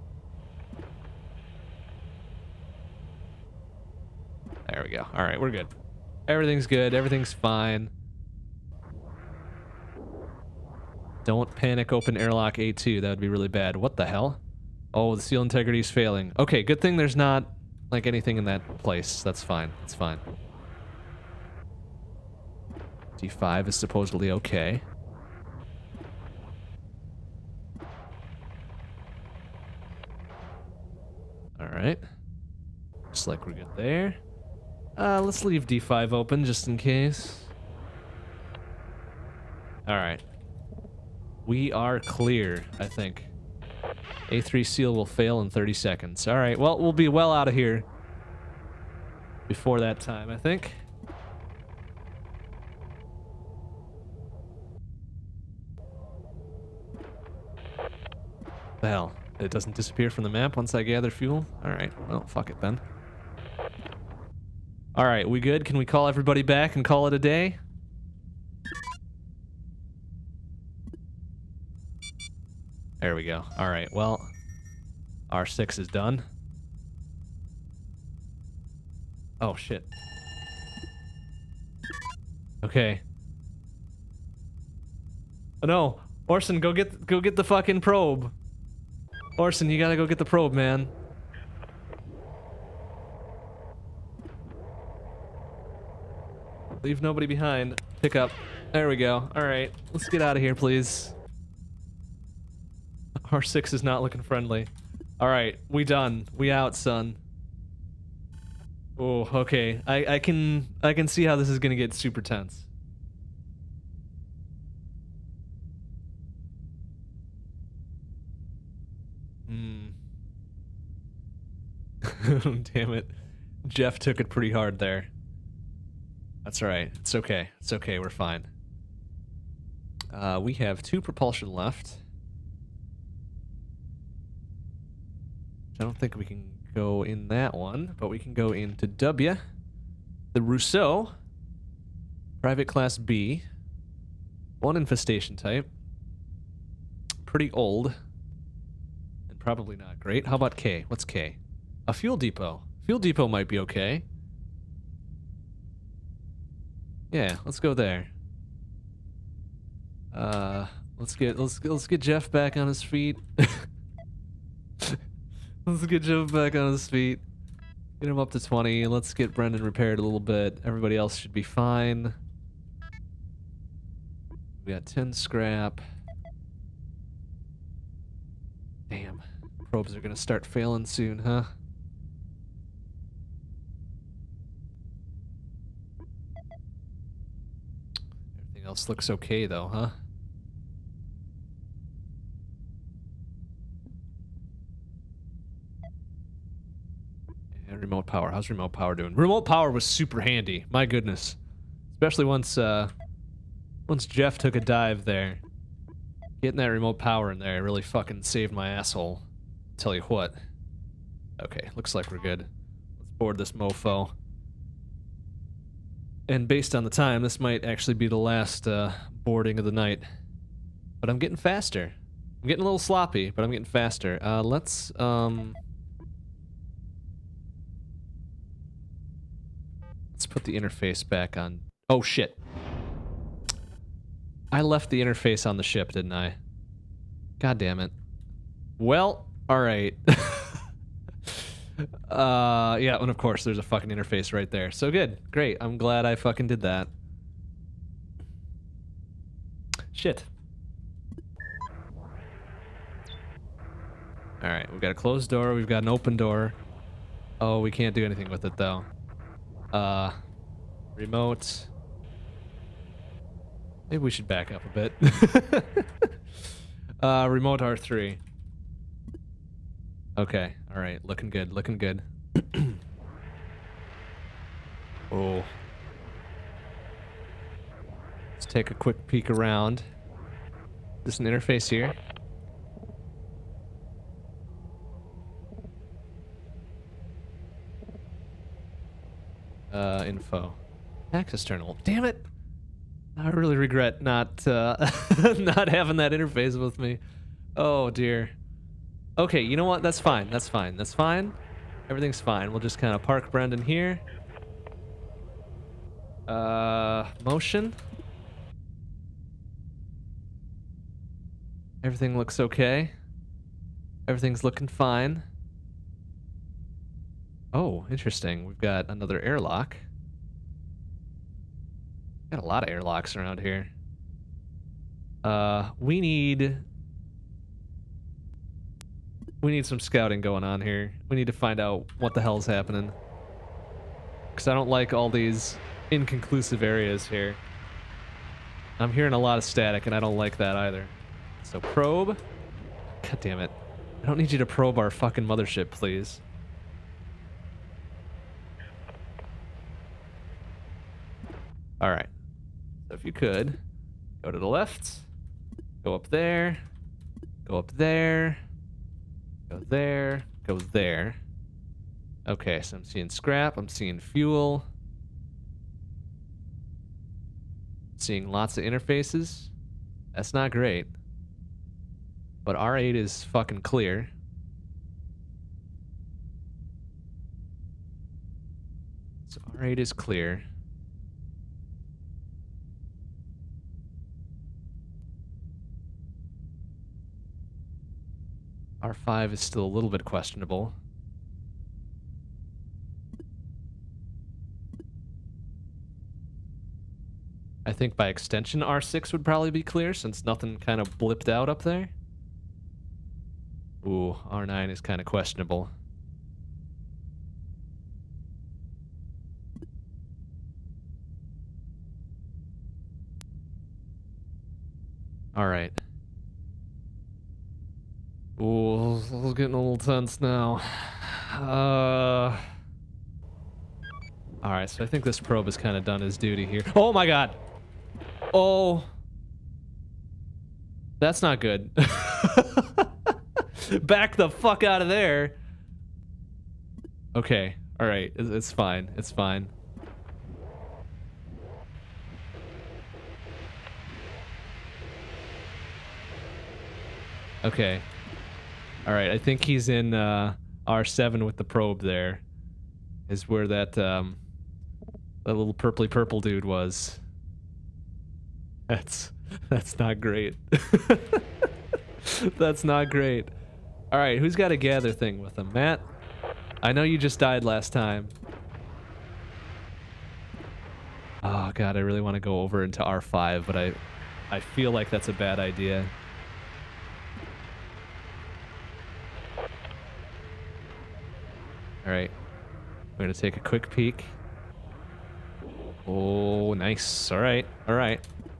There we go. Alright, we're good. Everything's good. Everything's fine. Don't panic, open airlock A two. That would be really bad. What the hell? Oh, the seal integrity is failing. Okay, good thing there's not, like, anything in that place. That's fine. That's fine. D five is supposedly okay. Alright. Looks like we're good there. Uh, let's leave D five open just in case. Alright. We are clear, I think. A three seal will fail in thirty seconds. Alright, well, we'll be well out of here before that time, I think. The hell? It doesn't disappear from the map once I gather fuel? Alright, well, fuck it then. Alright, we good? Can we call everybody back and call it a day? There we go. Alright, well, R six is done. Oh, shit. Okay. Oh, no. Orson, go get, go get the fucking probe. Orson, you gotta go get the probe, man. Leave nobody behind. Pick up. There we go. Alright, let's get out of here, please. R six is not looking friendly. Alright, we done. We out, son. Oh, okay. I, I can I can see how this is gonna get super tense. Hmm. Damn it. Jeff took it pretty hard there. That's alright. It's okay. It's okay. We're fine. Uh, we have two propulsion left. I don't think we can go in that one, but we can go into W. The Rousseau. Private Class B. One infestation type. Pretty old. And probably not great. How about K? What's K? A fuel depot. Fuel depot might be okay. Yeah, let's go there. Uh, let's get let's let's get Jeff back on his feet. Let's get Jeff back on his feet. Get him up to twenty. Let's get Brendan repaired a little bit. Everybody else should be fine. We got ten scrap. Damn, probes are gonna start failing soon, huh? Else looks okay though, huh? And remote power. How's remote power doing? Remote power was super handy. My goodness. Especially once uh once Jeff took a dive there. Getting that remote power in there really fucking saved my asshole. Tell you what. Okay, looks like we're good. Let's board this mofo. And based on the time, this might actually be the last uh, boarding of the night. But I'm getting faster. I'm getting a little sloppy, but I'm getting faster. Uh, let's, um... Let's put the interface back on. Oh, shit. I left the interface on the ship, didn't I? God damn it. Well, alright. Uh, yeah, and of course there's a fucking interface right there. So good. Great. I'm glad I fucking did that. Shit. Alright, we've got a closed door, we've got an open door. Oh, we can't do anything with it though. Uh, remote. Maybe we should back up a bit. uh, remote R three. Okay, all right, looking good, looking good. Oh. Let's take a quick peek around. There's an interface here. Uh, info. Access terminal. Damn it! I really regret not, uh, not having that interface with me. Oh, dear. Okay, you know what? That's fine. That's fine. That's fine. Everything's fine. We'll just kind of park Brendan here. Uh, motion. Everything looks okay. Everything's looking fine. Oh, interesting. We've got another airlock. Got a lot of airlocks around here. Uh, we need... We need some scouting going on here. We need to find out what the hell's happening. Because I don't like all these inconclusive areas here. I'm hearing a lot of static, and I don't like that either. So probe. God damn it. I don't need you to probe our fucking mothership, please. Alright. So if you could, go to the left, go up there, go up there, go there, go there. Okay, so I'm seeing scrap, I'm seeing fuel. Seeing lots of interfaces. That's not great. But R eight is fucking clear. So R eight is clear. R five is still a little bit questionable. I think by extension R six would probably be clear since nothing kind of blipped out up there. Ooh, R nine is kind of questionable. All right. Ooh, this is getting a little tense now. Uh. All right, so I think this probe has kind of done his duty here. Oh my God. Oh. That's not good. Back the fuck out of there. Okay, all right, it's, it's fine, it's fine. Okay. All right, I think he's in uh, R seven with the probe there. Is where that, um, that little purpley purple dude was. That's, that's not great. That's not great. All right, who's got a gather thing with him? Matt? I know you just died last time. Oh God, I really want to go over into R five, but I, I feel like that's a bad idea. All right, we're gonna take a quick peek. Oh, nice. All right, all right.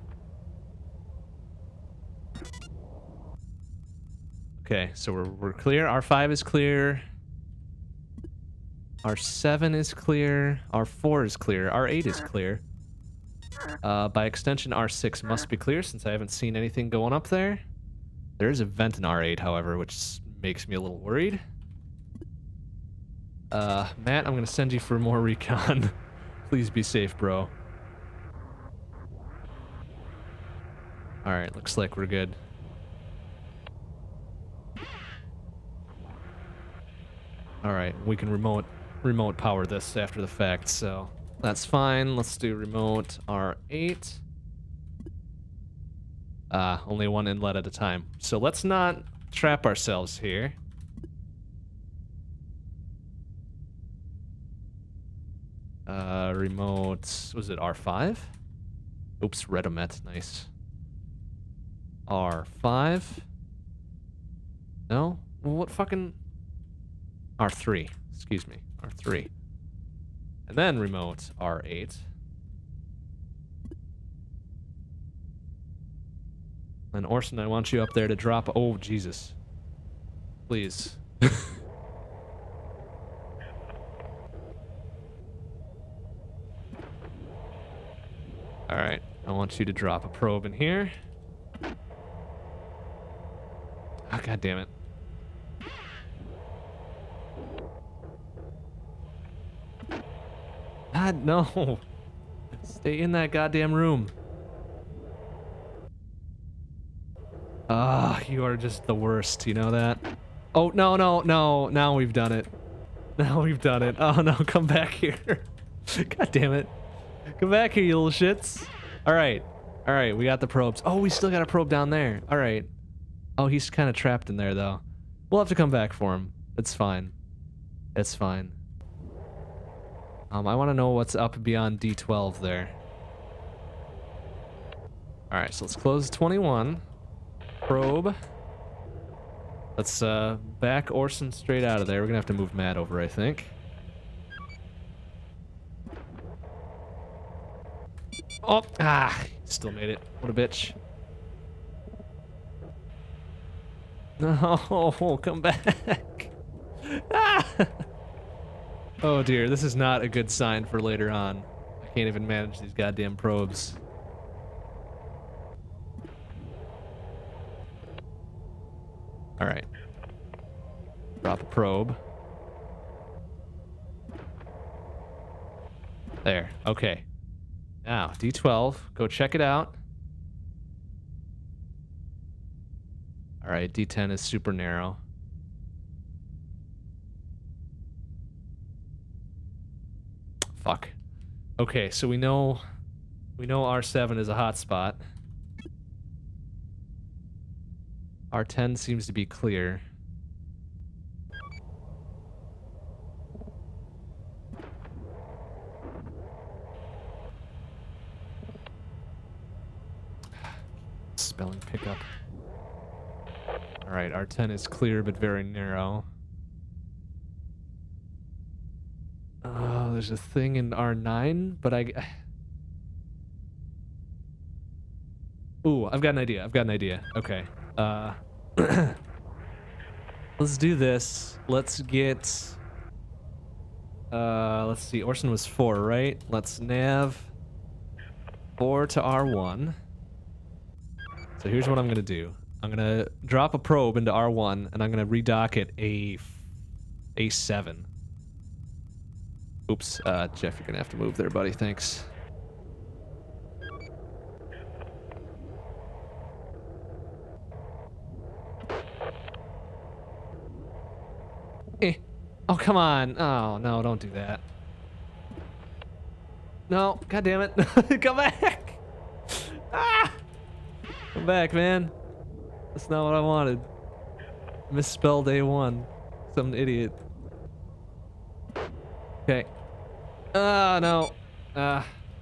Okay, so we're, we're clear. R five is clear. R seven is clear. R four is clear. R eight is clear. Uh, by extension, R six must be clear since I haven't seen anything going up there. There is a vent in R eight, however, which makes me a little worried. Uh, Matt, I'm gonna send you for more recon. Please be safe, bro. Alright, looks like we're good. Alright, we can remote remote power this after the fact, so that's fine. Let's do remote R eight. Uh, only one inlet at a time. So let's not trap ourselves here. Uh, remote, was it R five? Oops, Redomet, nice. R five? No? Well, what fucking... R three, excuse me, R three. And then remote R eight. And Orson, I want you up there to drop... Oh, Jesus. Please. All right, I want you to drop a probe in here. Oh, God damn it. God, no. Stay in that goddamn room. Ah, you are just the worst, you know that? Oh, no, no, no. Now we've done it. Now we've done it. Oh, no, come back here. God damn it. Come back here, you little shits. All right. All right, we got the probes. Oh, we still got a probe down there. All right. Oh, he's kind of trapped in there, though. We'll have to come back for him. It's fine. It's fine. Um, I want to know what's up beyond D twelve there. All right, so let's close twenty-one. Probe. Let's uh, back Orson straight out of there. We're gonna have to move Matt over, I think. Oh, ah, still made it. What a bitch. No, come back. Ah! Oh dear, this is not a good sign for later on. I can't even manage these goddamn probes. All right. Drop a probe. There, okay. Now, D twelve, go check it out. All right, D ten is super narrow. Fuck. Okay, so we know we know R seven is a hotspot. R ten seems to be clear. Spelling pickup. All right, R ten is clear but very narrow. Oh, there's a thing in R nine, but I... Ooh, I've got an idea. I've got an idea. Okay. Uh, let's do this. Let's get... Uh, let's see. Orson was four, right? Let's nav four to R one. So here's what I'm going to do. I'm going to drop a probe into R one, and I'm going to redock it A... A seven. Oops, uh, Jeff, you're gonna have to move there, buddy. Thanks. Eh. Oh, come on. Oh, no, don't do that. No, god damn it. Come back! Ah! Come back, man. That's not what I wanted. Misspelled A one. Some idiot. Okay. Ah, uh, no. Ah.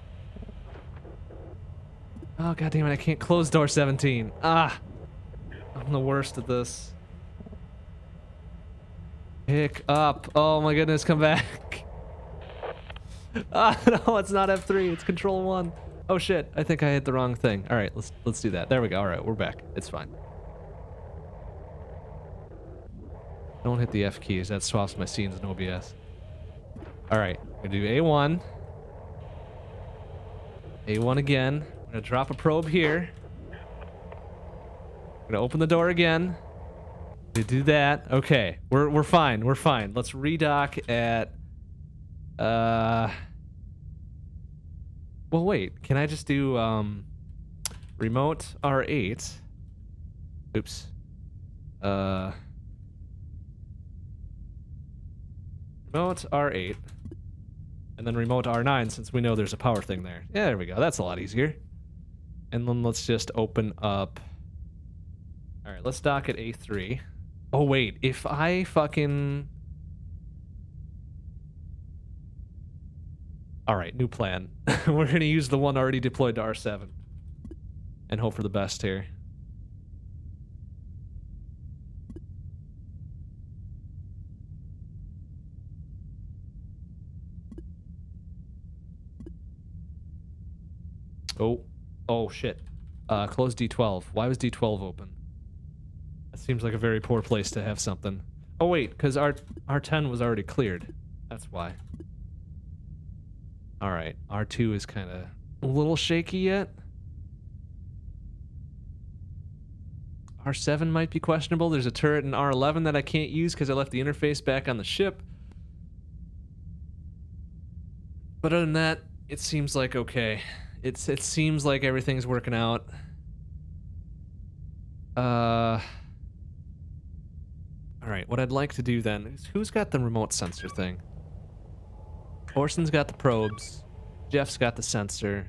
Uh. Oh, god damn it, I can't close door seventeen. Ah. I'm the worst at this. Pick up. Oh my goodness, come back. Ah, no, it's not F three, it's control one. Oh shit, I think I hit the wrong thing. All right, let's let's do that. There we go. All right, we're back. It's fine. Don't hit the F keys. That swaps my scenes in O B S. All right, we're gonna do A one. A one again. I'm gonna drop a probe here. I'm gonna open the door again. We do that. Okay, we're we're fine. We're fine. Let's redock at. Uh. Well, wait. Can I just do um, remote R eight? Oops. Uh. Remote R eight. And then remote R nine, since we know there's a power thing there. Yeah, there we go. That's a lot easier. And then let's just open up... Alright, let's dock at A three. Oh, wait. If I fucking... Alright, new plan. We're gonna use the one already deployed to R seven. And hope for the best here. Oh, oh shit. Uh, close D twelve. Why was D twelve open? That seems like a very poor place to have something. Oh wait, because R R10 was already cleared. That's why. Alright, R two is kind of a little shaky yet. R seven might be questionable. There's a turret in R eleven that I can't use because I left the interface back on the ship. But other than that, it seems like okay. It's it seems like everything's working out. Uh. All right, what I'd like to do then is who's got the remote sensor thing? Orson's got the probes. Jeff's got the sensor.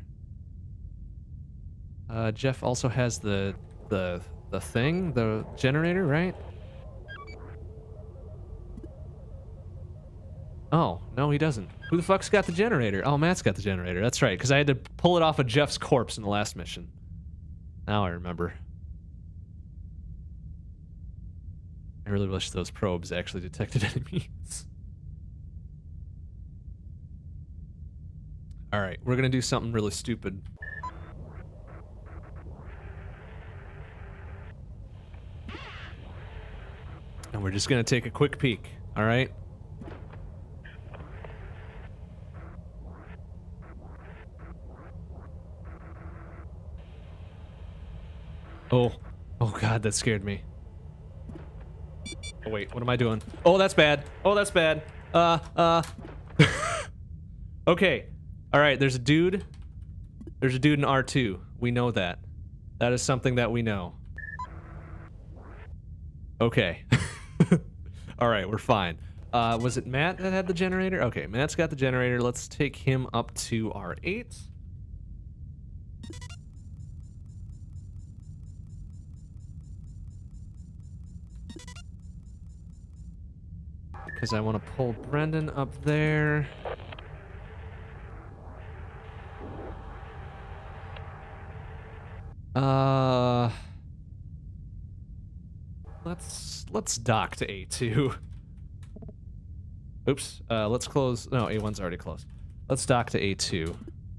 Uh, Jeff also has the the the thing, the generator, right? Oh, no, he doesn't. Who the fuck's got the generator? Oh, Matt's got the generator. That's right, because I had to pull it off of Jeff's corpse in the last mission. Now I remember. I really wish those probes actually detected enemies. Alright, we're gonna do something really stupid. And we're just gonna take a quick peek, alright? Oh. Oh god, that scared me. Oh wait, what am I doing? Oh, that's bad. Oh, that's bad. Uh, uh. Okay. Alright, there's a dude. There's a dude in R two. We know that. That is something that we know. Okay. Alright, we're fine. Uh, was it Matt that had the generator? Okay, Matt's got the generator. Let's take him up to R eight. Because I want to pull Brendan up there. Uh, let's let's dock to A two. Oops. Uh, let's close. No, A one's already closed. Let's dock to A two.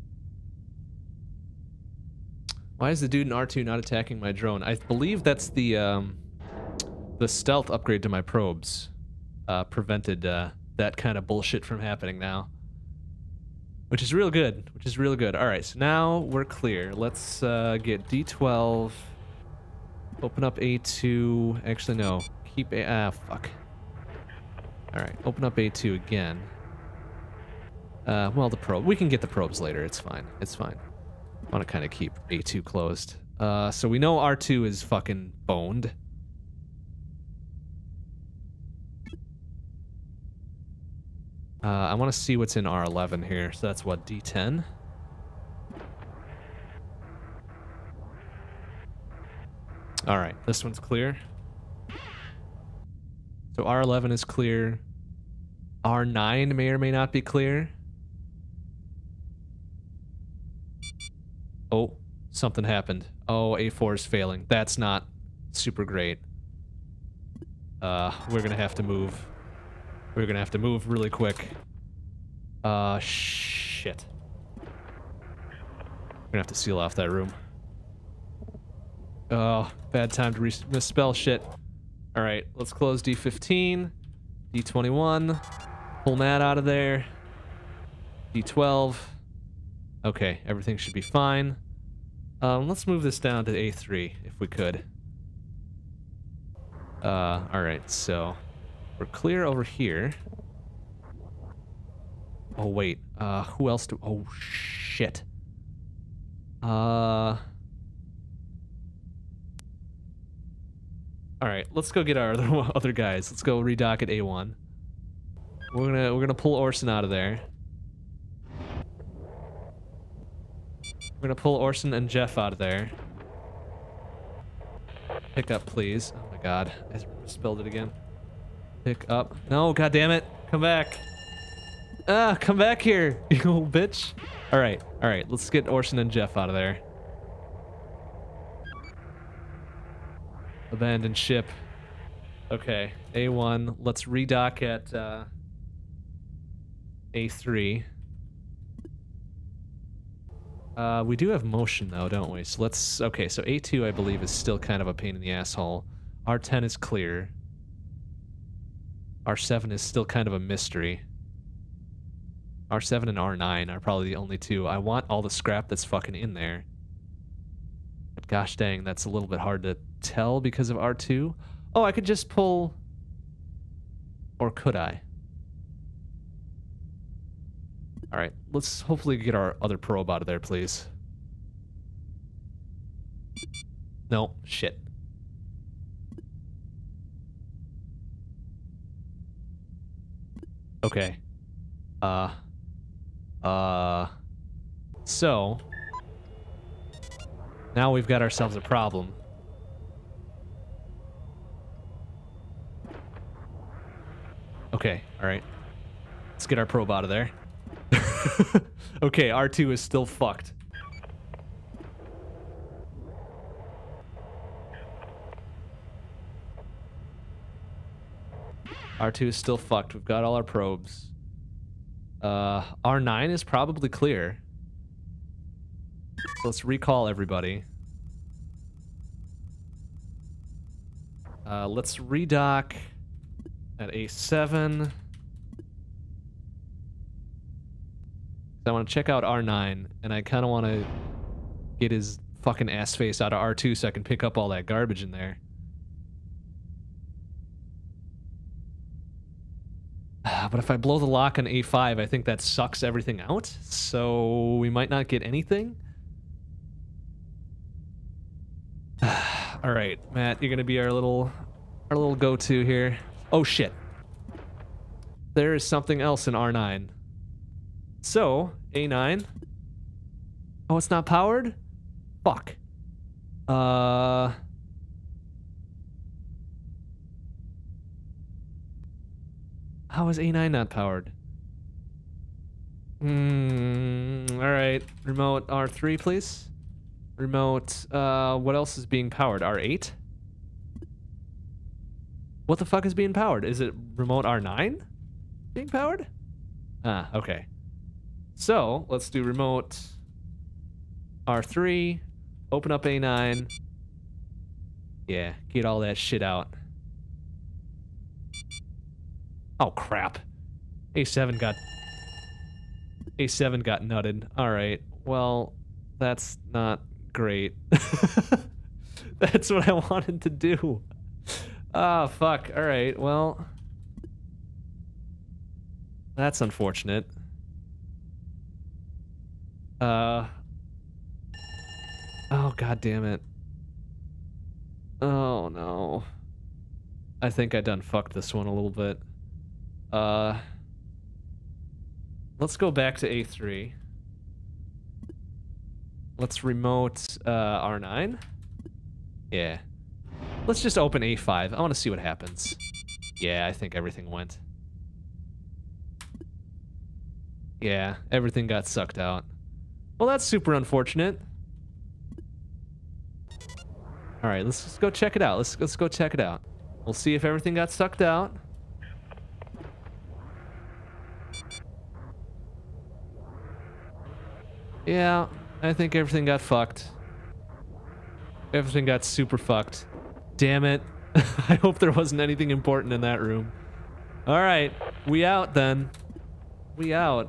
Why is the dude in R two not attacking my drone? I believe that's the um, the stealth upgrade to my probes. Uh, prevented uh, that kind of bullshit from happening now. Which is real good. Which is real good. Alright, so now we're clear. Let's uh, get D twelve. Open up A two. Actually, no. Keep A... Ah, fuck. Alright, open up A two again. Uh, well, the probe... We can get the probes later. It's fine. It's fine. I want to kind of keep A two closed. Uh, so we know R two is fucking boned. Uh, I want to see what's in R eleven here. So that's what, D ten? Alright, this one's clear. So R eleven is clear. R nine may or may not be clear. Oh, something happened. Oh, A four is failing. That's not super great. Uh, we're gonna have to move. We're gonna have to move really quick. Uh, shit. We're gonna have to seal off that room. Oh, bad time to misspell shit. Alright, let's close D fifteen. D twenty-one. Pull Matt out of there. D twelve. Okay, everything should be fine. Um, let's move this down to A three, if we could. Uh, alright, so... We're clear over here. Oh, wait. Uh, who else do... Oh, shit. Uh... Alright, let's go get our other, other guys. Let's go redock at A one. We're gonna, we're gonna pull Orson out of there. We're gonna pull Orson and Jeff out of there. Pick up, please. Oh my god. I spelled it again. Pick up. No, god damn it. Come back. Ah, come back here, you little bitch. Alright, alright. Let's get Orson and Jeff out of there. Abandoned ship. Okay, A one. Let's redock at uh, A three. Uh, we do have motion though, don't we? So let's... Okay, so A two I believe is still kind of a pain in the asshole. R ten is clear. R seven is still kind of a mystery. R seven and R nine are probably the only two. I want all the scrap that's fucking in there. But gosh dang, that's a little bit hard to tell because of R two. Oh, I could just pull... Or could I? Alright, let's hopefully get our other probe out of there, please. No, shit. Okay. Uh... Uh... So... Now we've got ourselves a problem. Okay, alright. Let's get our probe out of there. Okay, R two is still fucked. R two is still fucked. We've got all our probes. Uh, R nine is probably clear. So let's recall everybody. Uh, let's redock at A seven. I want to check out R nine, and I kind of want to get his fucking ass face out of R two so I can pick up all that garbage in there. But if I blow the lock on A five, I think that sucks everything out, so we might not get anything. All right, Matt, you're gonna be our little, our little go-to here. Oh shit! There is something else in R nine. So A nine. Oh, it's not powered? Fuck. Uh. How is A nine not powered? Hmm. All right. Remote R three, please. Remote. Uh. What else is being powered? R eight. What the fuck is being powered? Is it remote R nine being powered? Ah. Okay. So let's do remote R three. Open up A nine. Yeah. Get all that shit out. Oh crap. A seven got A seven got nutted. Alright. Well, that's not great. That's what I wanted to do. Ah, oh, fuck. Alright, well. That's unfortunate. Uh Oh god damn it. Oh no. I think I done fucked this one a little bit. Uh, let's go back to A three. Let's remote uh, R nine. Yeah. Let's just open A five. I want to see what happens. Yeah, I think everything went. Yeah, everything got sucked out. Well, that's super unfortunate. All right, let's just go check it out. Let's let's go check it out. We'll see if everything got sucked out. Yeah, I think everything got fucked. Everything got super fucked. Damn it. I hope there wasn't anything important in that room. Alright, we out then. We out.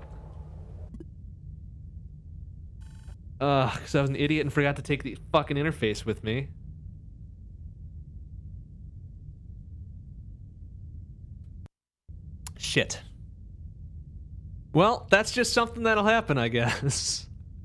Ugh, because I was an idiot and forgot to take the fucking interface with me. Shit. Well, that's just something that'll happen, I guess.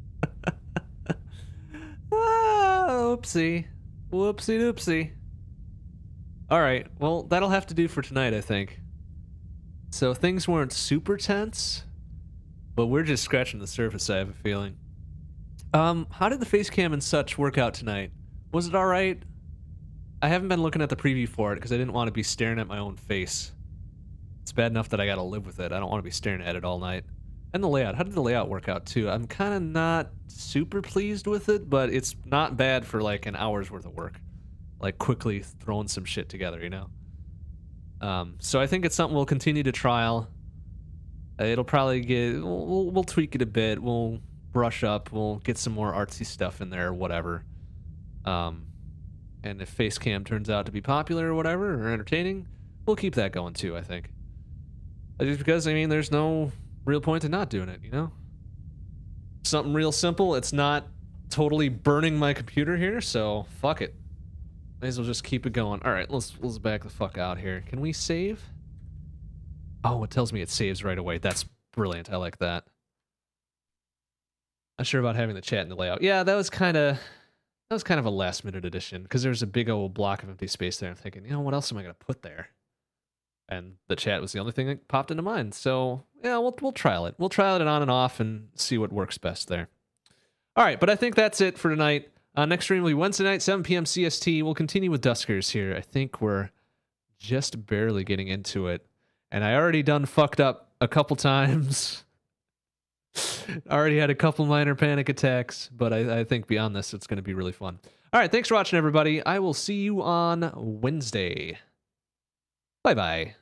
Ah, oopsie. Whoopsie doopsie. Alright, well, that'll have to do for tonight, I think. So things weren't super tense, but we're just scratching the surface, I have a feeling. Um, how did the face cam and such work out tonight? Was it alright? I haven't been looking at the preview for it because I didn't want to be staring at my own face. It's bad enough that I gotta live with it. I don't want to be staring at it all night. And the layout. How did the layout work out, too? I'm kind of not super pleased with it, but it's not bad for, like, an hour's worth of work. Like, quickly throwing some shit together, you know? Um, so I think it's something we'll continue to trial. Uh, it'll probably get... We'll, we'll tweak it a bit. We'll brush up. We'll get some more artsy stuff in there or whatever. Um, and if Facecam turns out to be popular or whatever, or entertaining, we'll keep that going, too, I think. Just because, I mean, there's no... real point to not doing it, you know? Something real simple. It's not totally burning my computer here, so fuck it. May as well just keep it going. All right, let's let's back the fuck out here. Can we save? Oh, it tells me it saves right away. That's brilliant. I like that. Not sure about having the chat in the layout. Yeah, that was kind of that was kind of a last minute addition because there's a big old block of empty space there. I'm thinking, you know, what else am I gonna put there? And the chat was the only thing that popped into mind. So yeah, we'll we'll trial it. We'll trial it on and off and see what works best there. All right, but I think that's it for tonight. Uh, next stream will be Wednesday night, seven p m C S T. We'll continue with Duskers here. I think we're just barely getting into it. And I already done fucked up a couple times. Already had a couple minor panic attacks, but I, I think beyond this, it's going to be really fun. All right, thanks for watching, everybody. I will see you on Wednesday. Bye-bye.